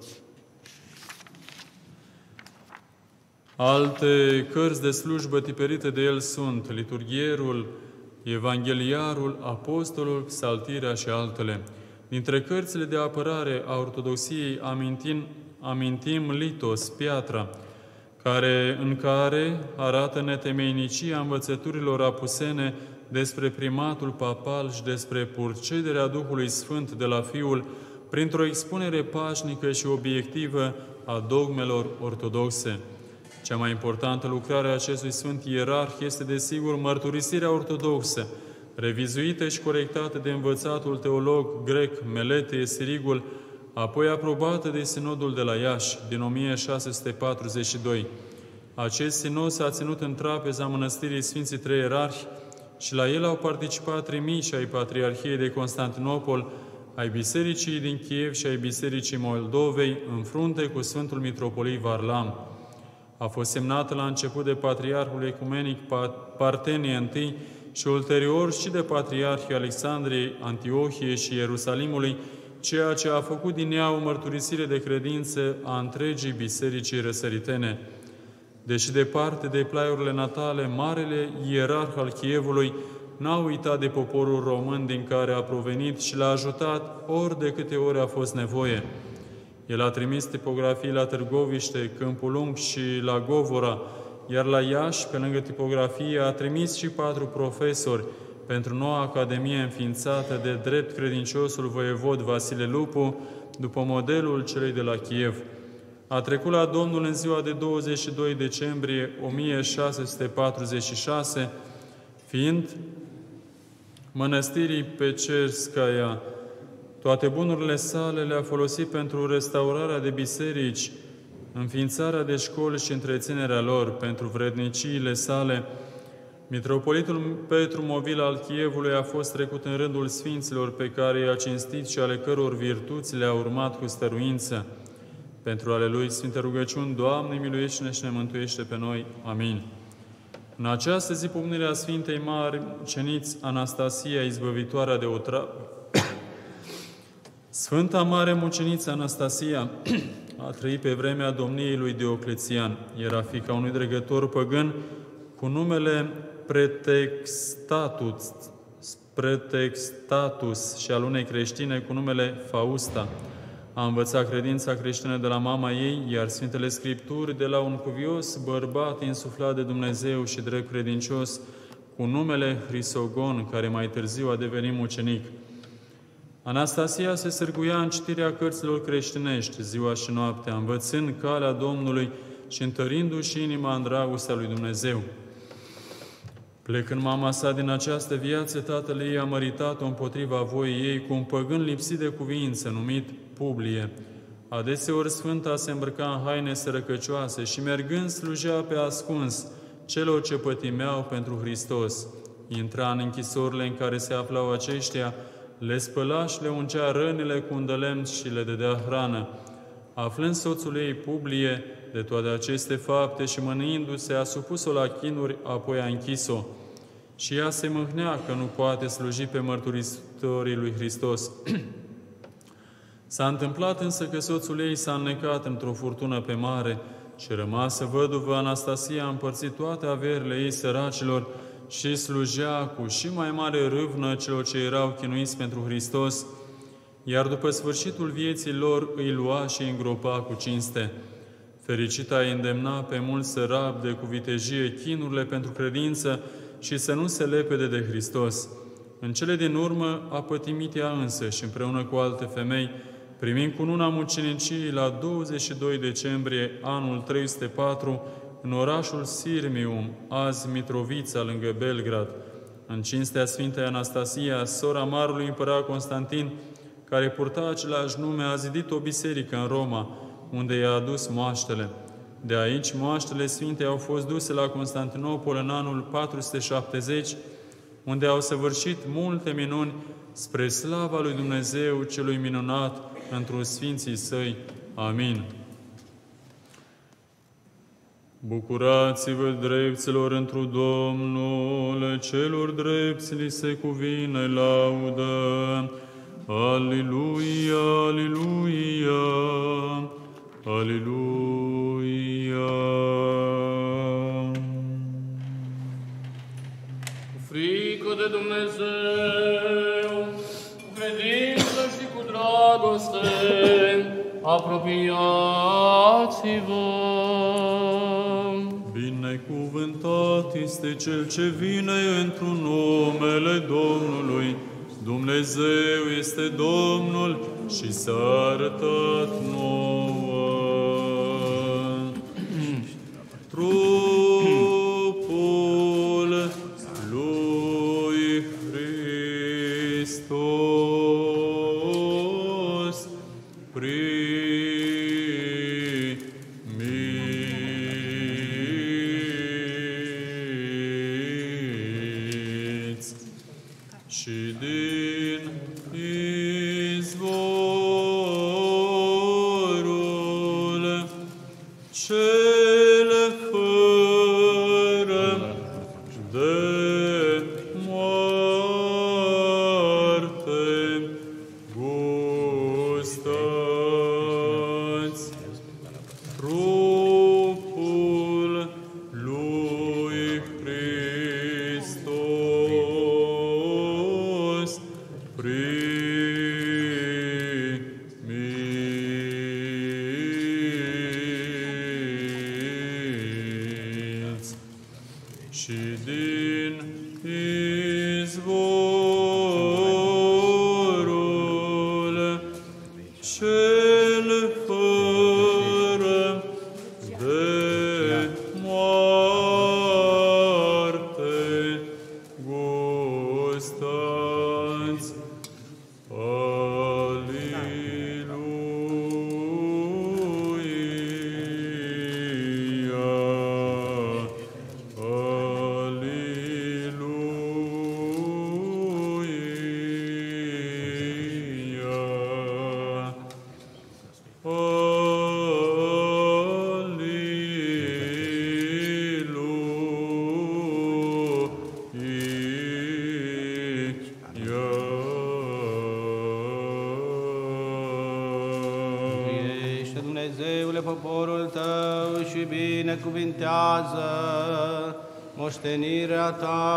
Speaker 1: Alte cărți de slujbă tipărite de el sunt Liturghierul, Evangheliarul, Apostolul, Psaltirea și altele. Dintre cărțile de apărare a ortodoxiei amintim, amintim Litos, Piatra, care, în care arată netemeinicia învățăturilor apusene despre primatul papal și despre purcederea Duhului Sfânt de la Fiul, printr-o expunere pașnică și obiectivă a dogmelor ortodoxe. Cea mai importantă lucrare a acestui Sfânt Ierarh este, desigur, mărturisirea ortodoxă, revizuită și corectată de învățatul teolog grec Meletie Sirigul, apoi aprobată de Sinodul de la Iași din o mie șase sute patruzeci și doi. Acest sinod s-a ținut în trapeza Mănăstirii Sfinții Trei Ierarhi și la el au participat trimiși ai Patriarhiei de Constantinopol, ai Bisericii din Kiev și ai Bisericii Moldovei, în frunte cu Sfântul Mitropolit Varlam. A fost semnată la început de Patriarhul Ecumenic Partenie I și ulterior și de Patriarhii Alexandriei, Antiohiei și Ierusalimului, ceea ce a făcut din ea o mărturisire de credință a întregii bisericii răsăritene. Deși departe de plaiurile natale, marele ierarh al Chievului n-a uitat de poporul român din care a provenit și l-a ajutat ori de câte ori a fost nevoie. El a trimis tipografii la Târgoviște, Câmpul Lung și la Govora, iar la Iași, pe lângă tipografie, a trimis și patru profesori pentru noua academie înființată de drept credinciosul voievod Vasile Lupu, după modelul celei de la Kiev. A trecut la Domnul în ziua de douăzeci și doi decembrie o mie șase sute patruzeci și șase, fiind mănăstirii Pecerskaya. Toate bunurile sale le-a folosit pentru restaurarea de biserici, înființarea de școli și întreținerea lor. Pentru vredniciile sale, Mitropolitul Petru Movila al Chievului a fost trecut în rândul sfinților pe care i-a cinstit și ale căror virtuți le-a urmat cu stăruință. Pentru ale Lui Sfinte rugăciuni, Doamne, miluiește-ne și ne mântuiește pe noi. Amin. În această zi, pomenirea Sfintei Mari Muceniți Anastasia, izbăvitoarea de otrăv, Sfânta Mare Muceniță Anastasia a trăit pe vremea domniei lui Dioclețian. Era fiica unui dregător păgân cu numele Pretextatus, Pretextatus și al unei creștine cu numele Fausta. A învățat credința creștină de la mama ei, iar Sfintele Scripturi de la un cuvios bărbat insuflat de Dumnezeu și drept credincios, cu numele Hrisogon, care mai târziu a devenit mucenic. Anastasia se sârguia în citirea cărților creștinești, ziua și noaptea, învățând calea Domnului și întărindu-și inima în dragostea lui Dumnezeu. Plecând mama sa din această viață, tatăl ei a măritat-o împotriva voii ei cu un păgân lipsit de cuvință, numit Publie. Adeseori Sfânta se îmbrăca în haine sărăcăcioase și mergând slujea pe ascuns celor ce pătimeau pentru Hristos. Intra în închisorile în care se aflau aceștia, le spăla și le ungea rănile cu un de lemn și le dădea hrană. Aflând soțul ei Publie de toate aceste fapte și mâniindu-se, a supus-o la chinuri, apoi a închis-o. Și ea se mâhnea că nu poate sluji pe mărturisitorii lui Hristos. S-a întâmplat însă că soțul ei s-a înnecat într-o furtună pe mare și rămasă văduvă, Anastasia a împărțit toate averile ei săracilor și slujea cu și mai mare râvnă celor ce erau chinuiți pentru Hristos, iar după sfârșitul vieții lor îi lua și îi îngropa cu cinste. Fericita îi îndemna pe mulți să rabde cu vitejie chinurile pentru credință și să nu se lepede de Hristos. În cele din urmă a pătimit ea însă și împreună cu alte femei, primind cununa mucenicii la douăzeci și doi decembrie anul trei sute patru, în orașul Sirmium, azi Mitrovița, lângă Belgrad, în cinstea Sfintei Anastasia, sora marului împărat Constantin, care purta același nume, a zidit o biserică în Roma, unde i-a adus moaștele. De aici, moaștele Sfintei au fost duse la Constantinopol în anul patru sute șaptezeci, unde au săvârșit multe minuni spre slava lui Dumnezeu celui minunat într-un Sfinții Săi. Amin. Bucurați-vă, drepților, întru Domnul, celor drepți li se cuvine laudă. Aleluia, aleluia, aleluia.
Speaker 5: Cu frică de Dumnezeu, cu credință și cu dragoste, apropiați-vă.
Speaker 1: Binecuvântat este Cel ce vine într-un numele Domnului. Dumnezeu este Domnul și s-a arătat nouă. Trupul lui Hristos primiți și din izvorul cel fără de moarte gustați. Trupul lui Hristos primiți și din izvorul cel fără de moarte gustați. Aleluia, aleluia,
Speaker 4: Mântuiește, Dumnezeule, poporul Tău și binecuvintează moștenirea ta.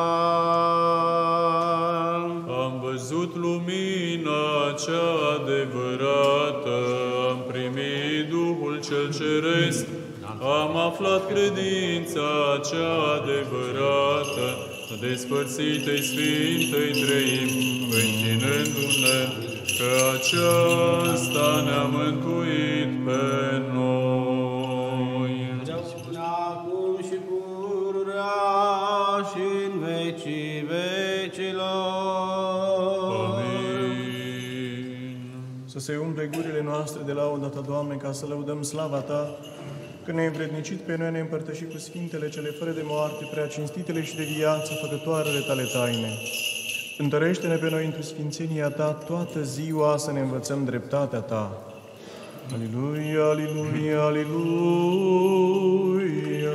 Speaker 1: Am văzut lumina cea adevărată, am primit Duhul cel Ceresc, am aflat credința cea adevărată, despărțitei Sfintei Treimi, închinându-ne că aceasta ne-a mântuit pe noi.
Speaker 4: Acum și pururea și în vecii vecilor.
Speaker 1: Amin.
Speaker 2: Să se umple gurile noastre de lauda ta, Doamne, ca să lăudăm slava ta, că ne-ai învrednicit pe noi, ne împărtășit cu Sfintele cele fără de moarte, prea cinstitele și de viață, făcătoarele tale taine. Întărește-ne pe noi într-o sfințenia ta toată ziua să ne învățăm dreptatea ta. Aleluia, aleluia, aleluia.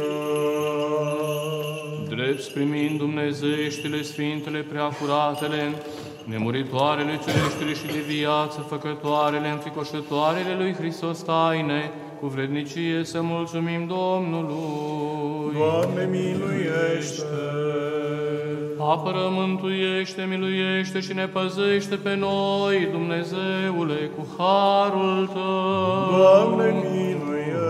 Speaker 5: Drept primind dumnezeieștile, sfintele, preacuratele, nemuritoarele, cereștile și de viață, făcătoarele, înfricoșătoarele lui Hristos taine, cu vrednicie să mulțumim Domnului.
Speaker 2: Doamne, miluiește!
Speaker 5: Apără, mântuiește, miluiește și ne păzește pe noi, Dumnezeule, cu harul Tău.
Speaker 2: Doamne, miluiește!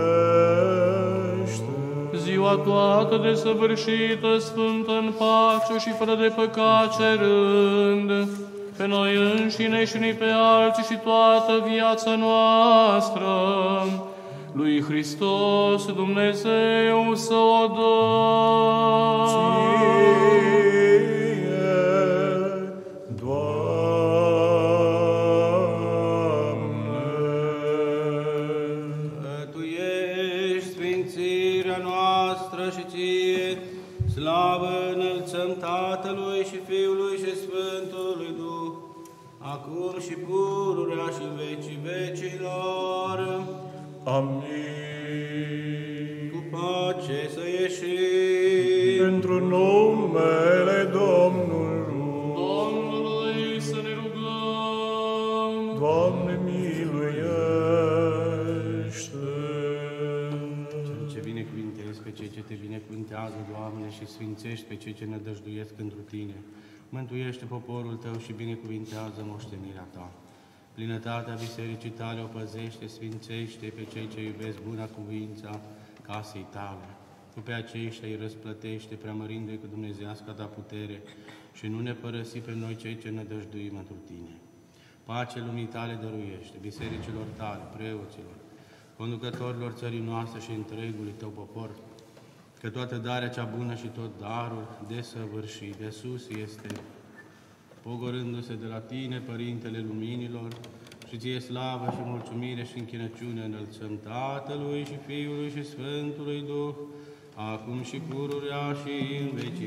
Speaker 5: Ziua toată desăvârșită, sfântă în pace și fără de păcat cerând, pe noi înșine și pe alții și toată viața noastră, lui Hristos Dumnezeu să o dăm.
Speaker 4: Slavă înălțăm Tatălui și Fiului și Sfântului Duh, acum și pururea și în vecii vecilor.
Speaker 2: Amin.
Speaker 4: Cu pace să ieșim.
Speaker 2: Pentru numele Domnului.
Speaker 5: Domnului să ne rugăm.
Speaker 2: Doamne, miluiește.
Speaker 4: Cel ce binecuvintezi pe cei ce te binecuvântează, Doamne, și sfințești pe cei ce nădăjduiesc întru Tine. Mântuiește poporul Tău și binecuvintează moștenirea Ta. Plinătatea bisericii Tale o păzește, sfințește pe cei ce iubesc buna cuvința casei Tale. Tu pe aceștia îi răsplătește, preamărindu-i cu dumnezeiasca Ta putere și nu ne părăsi pe noi cei ce nădăjduim întru Tine. Pace lumii Tale dăruiește, bisericilor Tale, preoților, conducătorilor țării noastre și întregului Tău popor, că toată darea cea bună și tot darul desăvârșit de sus este, pogorându-se de la Tine, Părintele Luminilor, și Ție slavă și mulțumire și închinăciune înălțăm Tatălui și Fiului și Sfântului Duh, acum și pururea și în vecii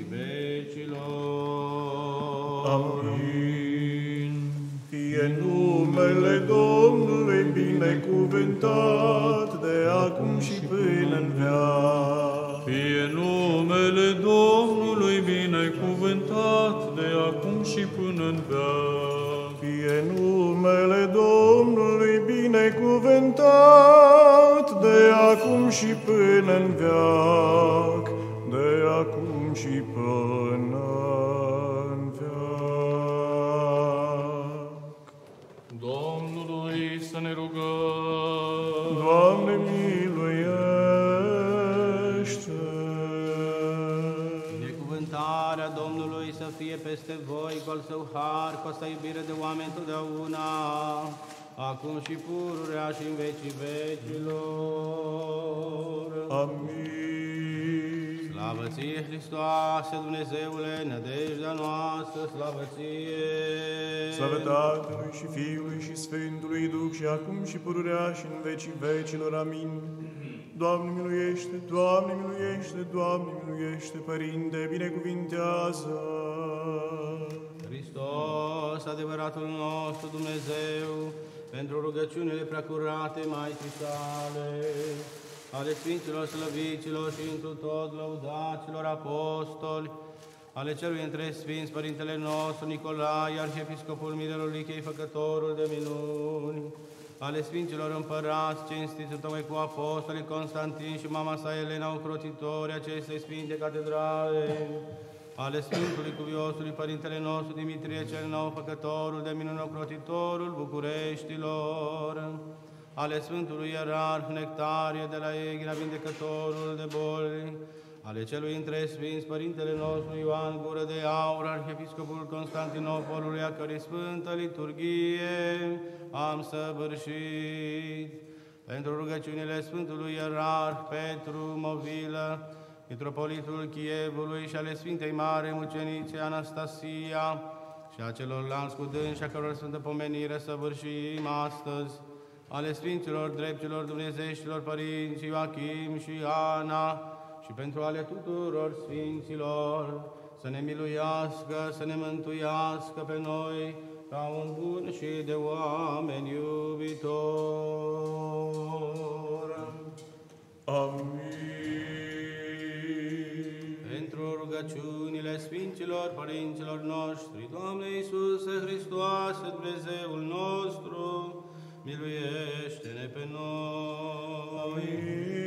Speaker 4: vecilor.
Speaker 2: Amin. Fie numele Domnului binecuvântat de acum și până în veac.
Speaker 1: Fie numele Domnului binecuvântat de acum și până în veac.
Speaker 2: Fie numele Domnului binecuvântat de acum și până în veac. De acum și până în veac.
Speaker 5: Domnului să ne rugăm.
Speaker 2: Doamne, miluiește!
Speaker 4: Binecuvântarea Domnului să fie peste voi, cu al Său har, cu asta iubire de oameni totdeauna, acum și pururea și în vecii vecilor.
Speaker 2: Amin.
Speaker 4: Slavă Ție, Hristoase, Dumnezeule, nădejdea noastră, slavă Ție!
Speaker 2: Slavă Tatălui și Fiului și Sfântului Duh și acum și pururea și în vecii vecilor. Amin. Doamne miluiește, Doamne miluiește, Doamne miluiește, Părinte, binecuvintează!
Speaker 4: Hristos, adevăratul nostru Dumnezeu, pentru rugăciunile preacurate Maicii Sale, ale Sfinților Slăviților și întru tot lăudaților apostoli, ale celui între Sfinți, Părintele nostru Nicolae, Arhiepiscopul Mirelul Lichei, Făcătorul de minuni, ale Sfinților Împărați, cinstiți întocmai cu Apostolii Constantin și mama sa Elena, ocrotitori acestei Sfinte Catedrale, ale Sfântului Cuviosului Părintele nostru Dimitrie cel Nou, Făcătorul de minuni, ocrotitorul Bucureștilor, ale Sfântului Ierarh Nectarie de la Eghina, vindecătorul de boli, ale celui între Sfinți, Părintele nostru Ioan Gură de Aur, Arhiepiscopul Constantinopolului, a cărei Sfântă Liturghie am săvârșit, pentru rugăciunile Sfântului Ierarh Petru Movilă, Mitropolitul Chievului și ale Sfintei Mare Mucenițe Anastasia și a celorlalți cu dânsi, a căror sfântă pomenire săvârșim astăzi, ale Sfinților Dreptilor Dumnezeștilor Părinți Ioachim și Ana, și pentru ale tuturor Sfinților, să ne miluiască, să ne mântuiască pe noi, ca un bun și de oameni iubitor.
Speaker 2: Amin.
Speaker 4: Pentru rugăciunile Sfinților Părinților noștri, Doamne Iisuse Hristoase, Dumnezeul nostru, miluiește-ne pe noi.
Speaker 2: Amin.